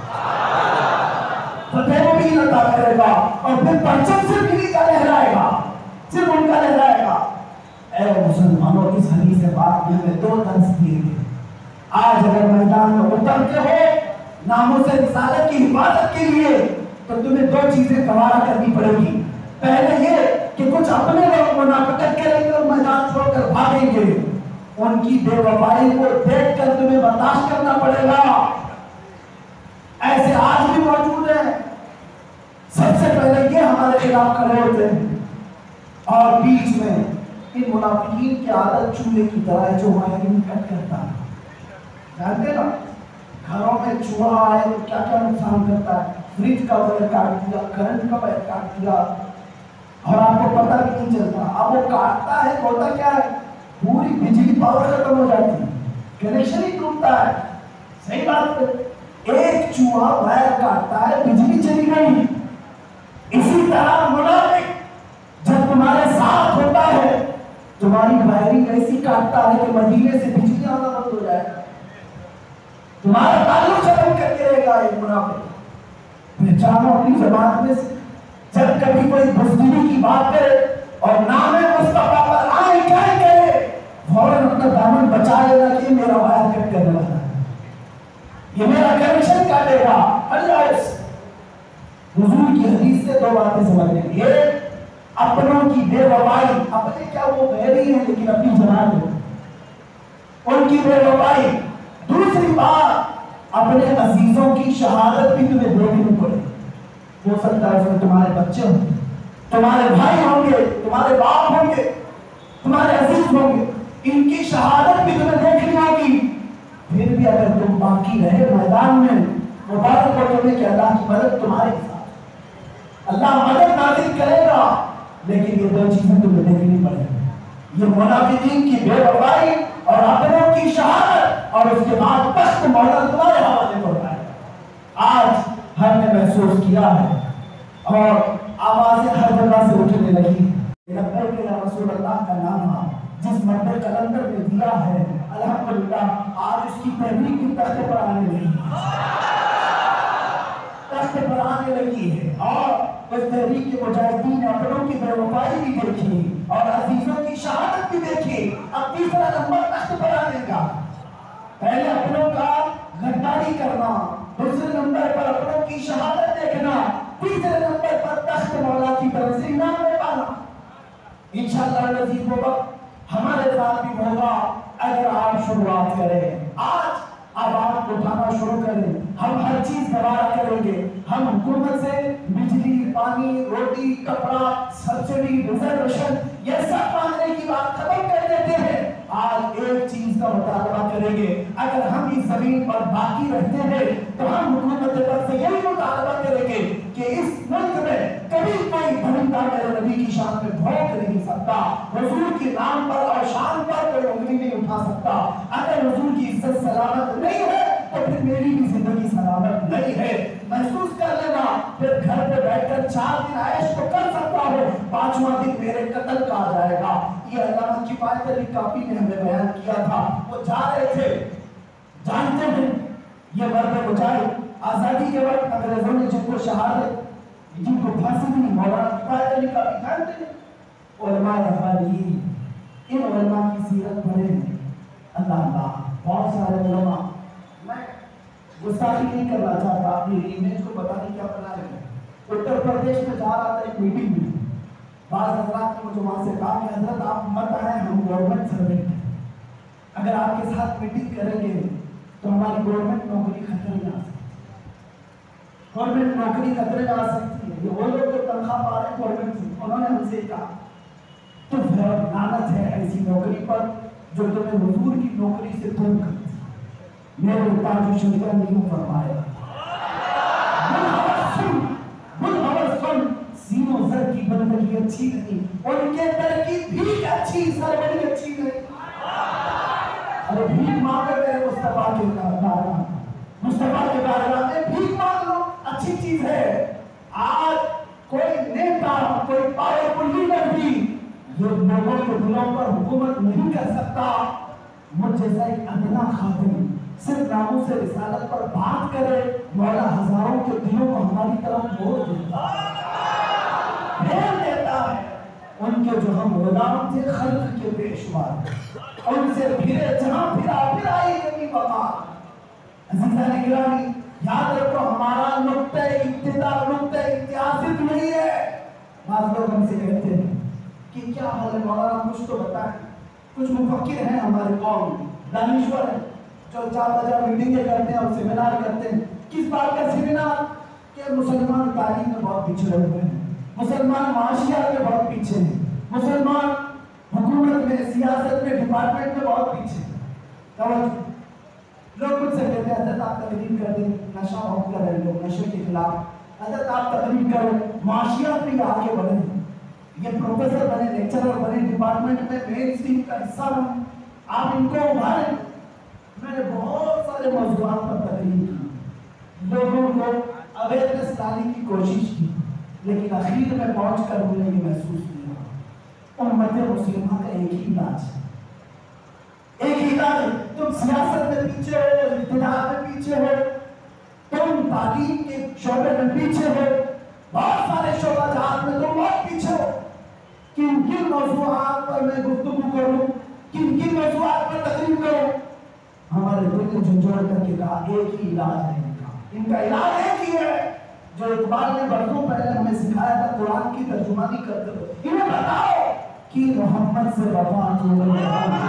فتح مبین عطا کرے گا, اور پھر پرچم سے بھی کا لہرائے گا, صرف ان کا لہرائے گا. اے مسلمانوں, اس حدیث پاک میں ہمیں 2 درس دیے گئے. آج اگر میدان میں اترتے ہو ناموس رسالت کی حفاظت کے لیے, تو تمہیں 2 چیزیں گوارا کرنی پڑے گی. پہلے یہ کہ کچھ اپنے لوگ منافقت کریں گے اور میدان چھوڑ کر بھاگیں گے, ان کی بے وفائی کو دیکھ کر تمہیں برداشت کرنا پڑے گا. ایسے آج بھی موجود ہیں, سب سے پہلے یہ ہمارے خلاف کھڑے ہوتے ہیں, اور بیچ میں ان منافقین کی عادت چوہے کی طرح ہے جو وائرنگ کٹ کرتا ہے. جانتے نا گھروں میں چوہا آئے تو کیا کیا نقصان کرتا ہے, فریج کا وائر کاٹ دیا, کرنٹ کا وائر کاٹ دیا, اور آپ کو پتہ بھی نہیں چلتا. اب وہ کاٹتا ہے, ہوتا کیا ہے, پوری بجلی پاور ختم ہو جاتی ہے, کنیکشن ہی ٹوٹتا ہے. صحیح بات ہے, ایک چوہا وائر کاٹتا ہے, بجلی چلی گئی. اسی طرح منافق جب تمہارے ساتھ ہوتا ہے, تمہاری وائرنگ ایسی کاٹتا ہے کہ مدینے سے بجلی آنا بند ہو جائے, تمہارا تعلق ختم کر کے رہے گا. ایک منافق پہچانو اپنی جماعت میں سے, جب کبھی کوئی بزدلی کی بات کرے اور نام مصطفیٰ پر آئے کیا کرے, فوراً اپنا دامن بچا لینا کہ میرا وائر کٹ کرنے والا ہے, یہ میرا کنیکشن کاٹے گا. حضور کی حدیث سے 2 باتیں سمجھ لیں. ایک, اپنوں کی بے وفائی, اپنے کیا وہ غیری ہیں لیکن اپنی جماعت ہے, ان کی بے وفائی. دوسری بات, اپنے عزیزوں کی شہادت بھی تمہیں دیکھنی پڑے. ہو سکتا ہے اس میں تمہارے بچے ہوں گے, تمہارے بھائی ہوں گے, تمہارے باپ ہوں گے, تمہارے عزیز ہوں گے, ان کی شہادت بھی تمہیں دیکھنی ہوگی. پھر بھی اگر تم باقی رہے میدان میں, مبارک ہو تمہیں کہ اللہ کی مدد تمہارے ساتھ, اللہ مدد نازل کرے گا. لیکن یہ 2 چیزیں تمہیں دیکھنی پڑے گی, یہ منافقین کی بے وفائی اور اپنوں کی شہادت, اور اس کے بعد تخت مولا تمہارے حوالے پر آئے. آج ہم نے محسوس کیا ہے اور آوازیں ہر جگہ سے اٹھنے لگی. لبیک یا رسول اللہ کا نام جس مرد کلندر نے دیا ہے, الحمدللہ آج اس کی تحریک کی تخت پر آنے لگی, تخت پر آنے لگی ہے. اور اس تحریک کے مجاہدین نے اپنوں کی بے وفائی بھی دیکھی اور عزیزوں کی شہادت بھی دیکھی. اب تیسرا نمبر تخت پر آنے کا, پہلے اپنوں کا غداری کرنا, دوسرے نمبر پر اپنوں کی شہادت دیکھنا, تیسرے نمبر پر تخت مولا کی طرف سے انعام میں پانا. انشاءاللہ نصیب ہوگا, ہمارے ساتھ بھی ہوگا اگر آپ شروعات کریں. آج آواز اٹھانا شروع کریں, ہم ہر چیز گوارا کریں گے. ہم حکومت سے بجلی, پانی, روٹی, کپڑا, سبسڈی, ریزرویشن یہ سب مانگنے کی بات ختم کر دیتے ہیں. آج ایک چیز کا مطالبہ کریں گے, اگر ہم اس زمین پر باقی رہتے ہیں تو ہم حکومت پر سے یہی مطالبہ کریں گے کہ اس ملک میں کبھی کوئی بھڑکتا میرے نبی کی شان میں بھونک نہیں سکتا, حضور کے نام پر اور شان پر کوئی انگلی نہیں اٹھا سکتا. اگر حضور کی عزت سلامت نہیں ہے تو پھر میری بھی زندگی سلامت نہیں ہے. محسوس کر لینا, پھر گھر پہ بیٹھ کر 4 دن عیش تو کر سکتا ہوں, 5واں دن میرے قتل کا آ جائے گا. یہ علامہ کفایت علی کافی نے ہمیں بیان کیا تھا. وہ جا رہے تھے, جانتے ہیں یہ مرد مجاہد آزادی کے وقت انگریزوں نے جن کو شہادت, جن کو پھانسی دی, مولانا کفایت علی کافی جانتے ہیں. علماء ربانی, ان علماء کی سیرت پڑھیں. اللہ اللہ, بہت سارے علماء, میں گستاخی نہیں کرنا چاہتا, اپنی امیج کو پتہ نہیں کیا بنا رہے ہیں, اتر پردیش میں جا رہا تھا ایک میٹنگ میں، بعض حضرات نے مجھے وہاں سے کہا کہ حضرت آپ مت آئیں، ہم گورنمنٹ سروینٹ ہیں، اگر آپ کے ساتھ میٹنگ کریں گے تو ہماری گورنمنٹ نوکری خطرے میں آ سکتی ہے، گورنمنٹ نوکری خطرے میں آ سکتی ہے۔ یہ وہ لوگ جو تنخواہ پا رہے ہیں گورنمنٹ سے، انہوں نے ہم سے کہا تو لعنت ہے ایسی نوکری پر جو تمہیں حضور کی نوکری سے دور کرتی ہے۔ میرے تاج شریعہ نے یوں فرمایا، سینوں سر کی بندگی اچھی نہیں، ان کے در کی بھیک اچھی، سر بڑی اچھی نہیں۔ ارے بھیک مانگ رہے مصطفیٰ کے بارگاہ، مصطفیٰ کے بارگاہ میں بھیک مانگ لو، اچھی چیز ہے۔ آج کوئی نیتا، کوئی پاورفل لیڈر بھی جو لوگوں کے دلوں پر حکومت نہیں کر سکتا، مجھ جیسا ایک ادنا خادم صرف ناموں سے رسالت پر بات کرے، مولا ہزاروں کے دلوں کو ہماری طرف موڑ دیتا ہے۔ ان کے جو ہم غلام تھے خلق کے پیشوا، ان سے پھرے جہاں پھرا پھر آئی کبھی بقا۔ عزیزان گرامی یاد رکھو، ہمارا نقطہ ابتدا نقطہ اتحاد صرف نہیں ہے۔ بعض لوگ ہم سے کہتے ہیں کہ کیا حال ہے مولانا، کچھ تو بتائیں۔ کچھ مفکر ہیں ہمارے قوم میں، دانشور ہیں، جو 4 بجے میٹنگیں کرتے ہیں اور سیمینار کرتے ہیں۔ کس بات کا سیمینار؟ کہ مسلمان تعلیم میں بہت پچھڑے ہوئے ہیں، مسلمان معاشیات میں بہت پیچھے ہیں، مسلمان حکومت میں، سیاست میں، ڈپارٹمنٹ میں بہت پیچھے ہیں۔ توجہ، لوگ مجھ سے کہتے ہیں حضرت آپ تقریر کر دیں، نشہ بہت کر رہے ہیں لوگ، نشے کے خلاف، حضرت آپ تقریر کرو، معاشیات میں آگے بڑھیں، یہ پروفیسر بنے، لیکچرر بنے، ڈپارٹمنٹ میں مین اسٹریم کا حصہ بنے، آپ ان کو ابھاریں۔ میں نے بہت سارے موضوعات پر تقریر کی، لوگوں کو اویئرنیس لانے کی کوشش کی، لیکن اخیر میں پہنچ کر مجھے یہ محسوس کیا، امت مسلمہ کا ایک ہی علاج ہے، ایک ہی علاج ہے۔ تم سیاست میں پیچھے ہو، اقتدار میں پیچھے ہو، تم تعلیم کے شعبے میں پیچھے ہو، بہت سارے شعبہ جات میں تم بہت پیچھے ہو۔ کن کن موضوعات پر میں گفتگو کروں، کن کن موضوعات پر تقریر کروں؟ ہمارے دل نے جھنجھوڑ کر کے کہا ایک ہی علاج ہے ان کا علاج ایک ہی ہے، جو اقبال نے برسوں پہلے ہمیں سکھایا تھا قرآن کی ترجمانی کرتے ہوئے، انہیں بتاؤ کہ محمد سے وفا تو نے،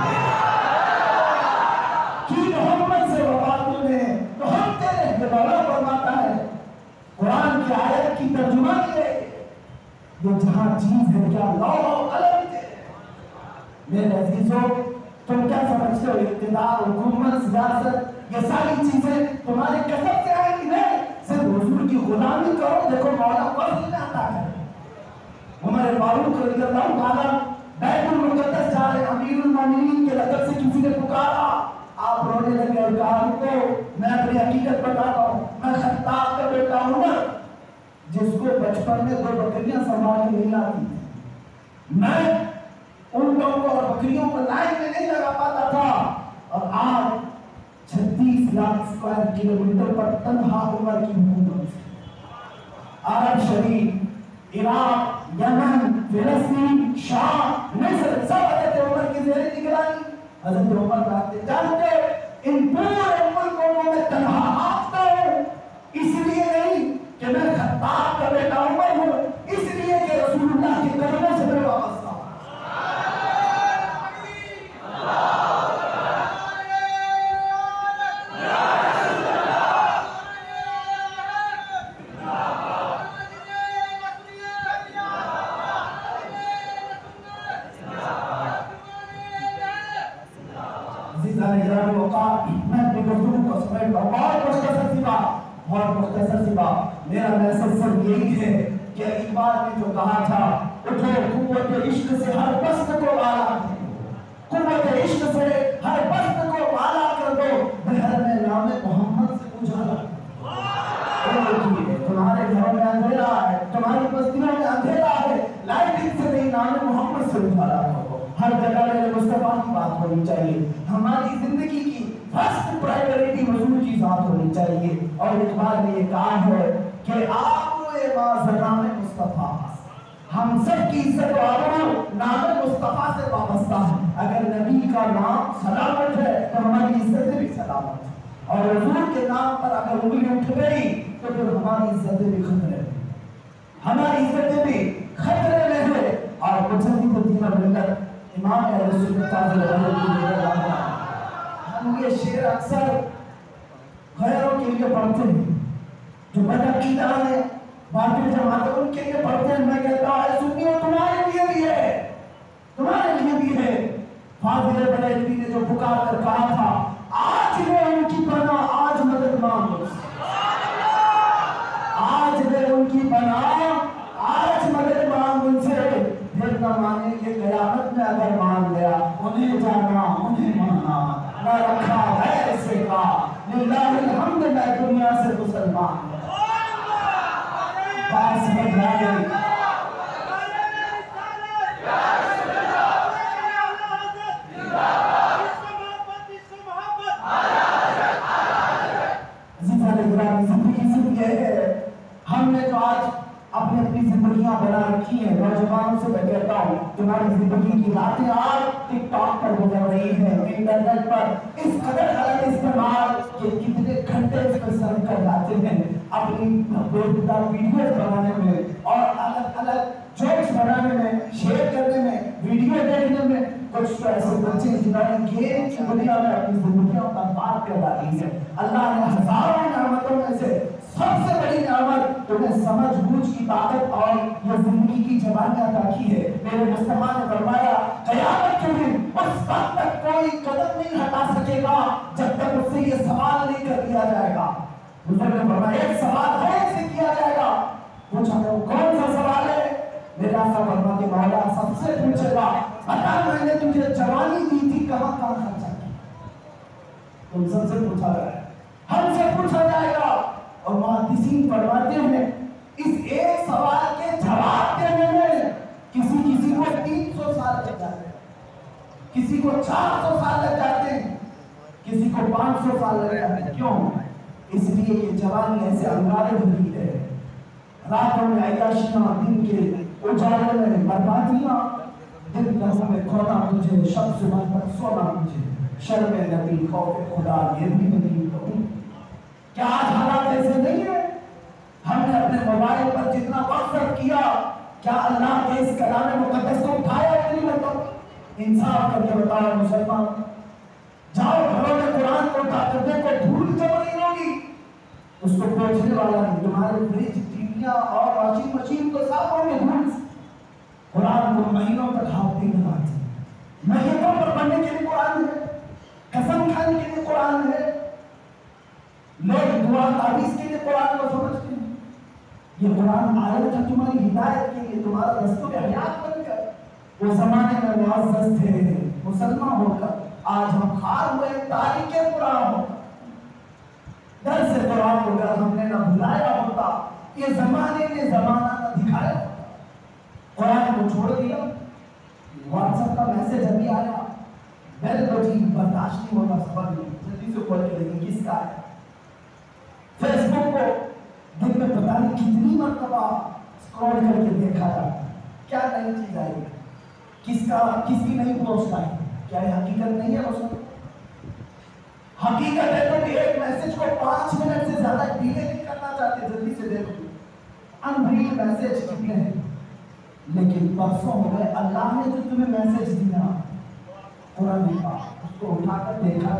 کہ محمد سے وفا تو نے، تو ہم تیرے مولا فرماتا ہے قرآن کی آیت کی ترجمانی ہے، یہ جہاں چیز ہے کیا لوح و قلم تھے۔ میرے عزیزوں، تم کیا سمجھتے ہو اقتدار، حکومت، سیاست، یہ ساری چیزیں تمہارے کسب سے آئیں گی؟ نہیں، صرف حضور کی غلامی کرو، دیکھو مولا فضل میں عطا کرے۔ عمر فاروق رضی اللہ تعالیٰ بیت المقدس جا رہے، امیر المومنین کے لقب سے کسی نے پکارا، آپ رونے لگے اور کہا کو میں اپنی حقیقت بتاتا ہوں، میں خطاب کا بیٹا عمر، جس کو بچپن میں 2 بکریاں سنبھال کے نہیں آتی تھی، میں اونٹوں کو اور بکریوں کو لائن میں نہیں لگا پاتا تھا، اور آج 36 لاکھ اسکوائر کلومیٹر پر تنہا عمر کی حکومت، عرب شریف، عراق، یمن، فلسطین، شام، مصر، سب حضرت عمر کی زیر نگرانی۔ حضرت عمر کہتے جانتے ان پورے ملکوں میں تنہا آفتا ہوں، اس لیے نہیں کہ میں خطاب کا بیٹا عمر ہوں، اس لیے کہ رسول اللہ کے قدموں سے میں وابستہ ہوں۔ میرا میسج صرف یہی ہے کہ اقبال نے جو کہا تھا، اٹھو قوت عشق سے ہر پست کو والا، قوت عشق سے ہر پست کو والا کر دو، بہر میں نام محمد سے اجالا۔ تمہارے گھروں میں اندھیرا ہے، تمہاری بستیوں میں اندھیرا ہے، لائٹنگ سے نہیں، نام محمد سے اجالا کرو۔ ہر جگہ میرے مصطفیٰ کی بات ہونی چاہیے، ہماری زندگی کی فرسٹ پرائیورٹی حضور کی ذات ہونی چاہیے۔ اور اقبال نے یہ کہا ہے کہ آپ نام مصطفیٰ، ہم سب کی عزت و آبرو نام مصطفیٰ سے وابستہ ہے۔ اگر نبی کا نام سلامت ہے تو ہماری عزتیں بھی سلامت ہیں، اور حضور کے نام پر اگر انگلی اٹھ گئی تو پھر ہماری عزتیں بھی خطرے میں۔ ملت امام اہل سنت ہم یہ شعر اکثر غیروں کے لیے پڑھتے ہیں، جو بدعقیدہ ہیں باطل جماعتیں ان کے لیے پڑھتے ہیں۔ میں کہتا ہوں اے سنیوں تمہارے لیے بھی ہے، تمہارے لیے بھی ہے۔ فاضل بریلوی نے جو پکار کر کہا تھا آج لے ان کی پناہ آج مدد مانگو، آج لے ان کی پناہ آج مدد مانگ ان سے، پھر نہ مانے کہ قیامت میں اگر مان لیا انہیں جانا انہیں مانا نہ رکھا غیر سے کا للہ الحمد میں دنیا سے مسلمان بات سمجھ آئے۔ ہم نے جو آج اپنی اپنی زندگیاں بنا رکھی ہیں، نوجوانوں سے میں کہتا ہوں تمہاری زندگی کی راتیں آج ٹک ٹاک پر گزر رہی ہیں، انٹرنیٹ پر اس قدر غلط استعمال کہ کتنے گھنٹے اس پر صرف کر جاتے ہیں اپنی بےہودہ ویڈیوز بنانے میں اور الگ الگ جوکس بنانے میں، شیئر کرنے میں، ویڈیو دیکھنے میں۔ کچھ تو ایسے بچے جنہوں نے گیم کی دنیا میں اپنی زندگیوں کا بات کر ڈالی ہے۔ اللہ نے ہزاروں نعمتوں میں سے سب سے بڑی نعمت تمہیں سمجھ بوجھ کی طاقت اور یہ زندگی کی جوانی عطا کی ہے۔ میرے مصطفیٰ نے فرمایا قیامت کے دن اس وقت تک کوئی قدم نہیں ہٹا سکے گا جب تک اس سے یہ سوال نہیں کر دیا جائے گا۔ حضور نے فرمایا ایک سوال ہے سے کیا جائے گا۔ پوچھا وہ کون سا سوال ہے؟ میرا آقا فرماتے مولا سب سے پوچھے گا بتا میں نے تجھے جوانی دی تھی کہاں کہاں خرچہ کیا؟ تم سب سے پوچھا گیا ہے، ہم سے پوچھا جائے گا۔ اور محدثین فرماتے ہیں اس ایک سوال کے جواب دینے میں کسی کو 300 سال لگ جاتے ہیں، کسی کو 400 سال لگ جاتے ہیں، کسی کو 500 سال لگ جاتے ہیں۔ کیوں؟ اس لیے کہ جوانی ایسے انگارے بھری ہے، راتوں میں عیاشیاں، دن کے اجالے میں بربادیاں، دن لہو میں کھونا تجھے، شب صبح تک سونا تجھے، شرم نبی خوف خدا یہ بھی نہیں کہوں۔ کیا آج حالات ایسے نہیں ہے؟ ہم نے اپنے موبائل پر جتنا وقت صرف کیا کیا اللہ کے اس کلام مقدس کو اٹھایا اتنی مرتبہ؟ انصاف کر کے بتاؤ مسلمان، جاؤ گھروں میں قرآن کو اٹھا کر دیکھو، دھول جب نہیں ہوگی اس کو پہنچنے والا نہیں۔ تمہارے فریج، ٹیویاں اور واشنگ مشین تو صاف ہوں گے دھول سے۔ قرآن کو مہینوں تک ہاتھ نہیں لگاتے، مہینوں پر پڑھنے کے لیے قرآن ہے، قسم کھانے کے لیے قرآن ہے، لوگ دعا تعویذ کے لیے قرآن کو سمجھتے ہیں۔ یہ قرآن آیت ہے تمہاری ہدایت کے لیے، تمہارا دستور حیات بن کر۔ وہ زمانے میں معزز تھے مسلمان ہو کر، آج ہم خار ہوئے تاریخ قرآن ہو کر۔ درس قرآن کو اگر ہم نے نہ بھلایا ہوتا، یہ زمانے نے زمانہ نہ دکھایا ہوتا۔ قرآن کو چھوڑ دیا، واٹس ایپ کا میسج ابھی آیا، بیل بجی، برداشت نہیں ہوتا، صبر نہیں، جلدی سے کھول کے دیکھیں کس کا ہے۔ فیس بک کو دن میں پتہ نہیں کتنی مرتبہ اسکرول کر کے دیکھا جاتا ہے، کیا نئی چیز آئی ہے، کس کی نئی پوسٹ آئی، کیا یہ حقیقت نہیں ہے؟ اس حقیقت ہے تو ایک میسج کو 5 منٹ سے زیادہ ڈیلے نہیں کرنا چاہتے، جلدی سے دیکھو انریڈ میسج کتنے ہیں۔ لیکن پرسوں ہو گئے اللہ نے جو تمہیں میسج دیا قرآن پاک، اس کو اٹھا کر دیکھا،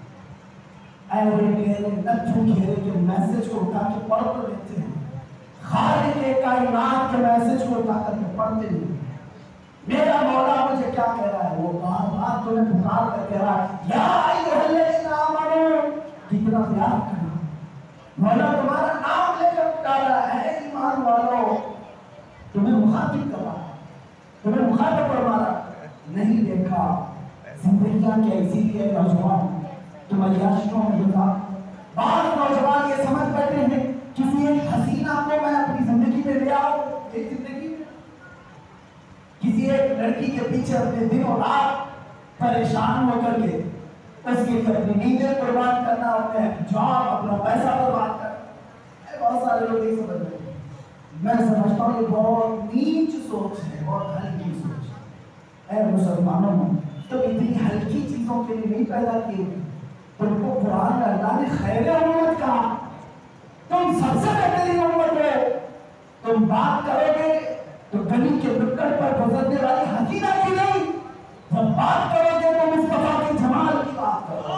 نچو گھیرے کے میسج کو اٹھا کے پڑھ کر دیتے ہیں، خالق کائنات کے میسج کو اٹھا کر کے پڑھتے ہیں۔ میرا مولا مجھے کیا کہہ رہا ہے؟ وہ بار بار تمہیں پکار کر کہہ رہا ہے یا ایھا الذین آمنوا، کتنا پیار کرنا، مولا تمہارا نام لے کر پکارا ہے، اے ایمان والو، تمہیں مخاطب کر رہا ہے، تمہیں مخاطب فرما رہا ہے۔ نہیں دیکھا زندگیاں کیسی ہے نوجوان، تم عیاشیوں میں گزا۔ بعض نوجوان یہ سمجھ بیٹھے ہیں کسی ایک حسینہ کو میں اپنی زندگی میں لے آؤں، ایک زندگی میں کسی ایک لڑکی کے پیچھے اپنے دن اور رات پریشان ہو کر کے اس کے لیے اپنی نیندیں قربان کرنا، اپنے جاب، اپنا پیسہ قربان کرنا۔ بہت سارے لوگ نہیں سمجھ رہے، میں سمجھتا ہوں یہ بہت نیچ سوچ ہے، بہت ہلکی سوچ ہے۔ اے مسلمانوں، تم اتنی ہلکی چیزوں کے لیے نہیں پیدا کیے، تم کو قرآن میں اللہ نے خیر امت کہا، تم سب سے بہترین امت ہو۔ تم بات کرو گے تو گلی کے نکڑ پر گزرنے والی حسینہ کی نہیں، جب بات کرو گے تو مصطفیٰ کے جمال کی بات کرو۔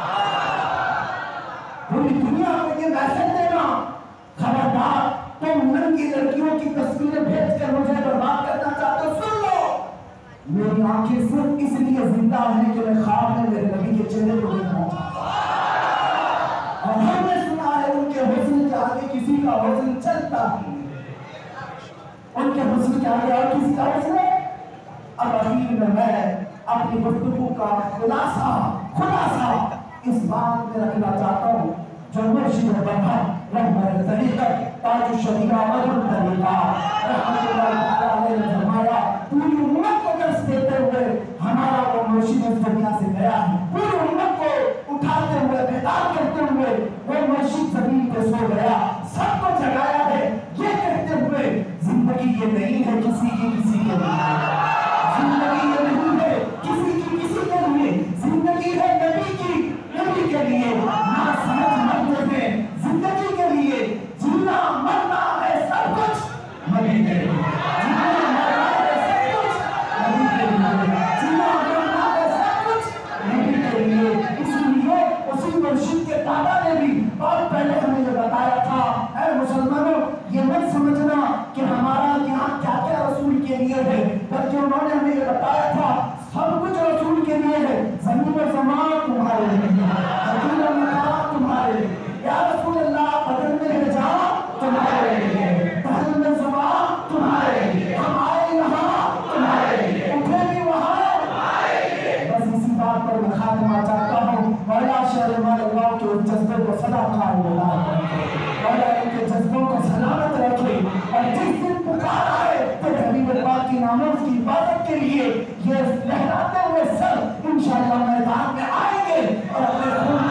پوری دنیا کو یہ میسج دینا، خبردار تم ننگی لڑکیوں کی تصویریں بھیج کر مجھے برباد کرنا چاہتے ہو، سن لو، میری آنکھیں صرف اس لیے زندہ ہیں کہ میں خواب میں میرے نبی کے چہرے کو دیکھنا چاہتا ہوں، اور ہم نے سنا ہے ان کے حسن کے آگے کسی کا حسن چلتا ہی نہیں، ان کے حسن کے آگے اور کسی کا حسن ہے۔ اب اخیر میں اپنی گفتگو کا خلاصہ اس بات میں رکھنا چاہتا ہوں جو مرشد برہم رہبر طریقت تاج الشریعہ مدر طریقہ رحمۃ اللہ تعالیٰ علیہ نے فرمایا، پوری امت کو درس دیتے ہوئے ہمارا وہ مرشد اس دنیا سے گیا ہے، پوری امت کو اٹھاتے ہوئے بیدار کرتے ہوئے وہ مرشد زمین پہ سو گیا، سب کو جگایا ہے یہ کہتے ہوئے زندگی یہ نہیں ہے کسی کی کسی کے لیے، زندگی یہ نہیں ہے کسی کی کسی کے لیے، زندگی ہے نبی کی نبی کے لیے، نہ سمجھ مرتے ہیں زندگی کے لیے، جینا مرنا ہے سب کچھ نبی کے لیے، جینا مرنا ہے سب کچھ نبی کے لیے، جینا مرنا ہے سب کچھ نبی کے لیے۔ اس لیے اسی مرشد کے دادا نے بھی بہت پہلے ہمیں یہ بتایا تھا، اے مسلمانوں یہ مت سمجھنا کہ ہمارا یہاں کیا کیا رسول کے لیے ہے، بلکہ انہوں نے ہمیں یہ بتایا تھا سب کچھ رسول کے لیے ہے، زمین و زمان تمہارے لیے، زمین و مکان تمہارے لیے، یا رسول اللہ بدن میں ہے جان تمہارے لیے، دہل میں زبان تمہارے لیے، ہم آئے یہاں تمہارے لیے، اٹھے بھی وہاں تمہارے لیے۔ بس اسی بات پر میں خاتمہ چاہتا ہوں، مولا شہر اللہ کے اس جذبے کو سدا قائم رکھے، مولا ان کے جذبوں کو سلامت رکھے، اور جس دن پکار آئے تو حبیب پاک کی ناموز کی عبادت کے لیے یہ لہراتے ہوئے سر انشاءاللہ میدان میں آئیں گے اور اپنے خون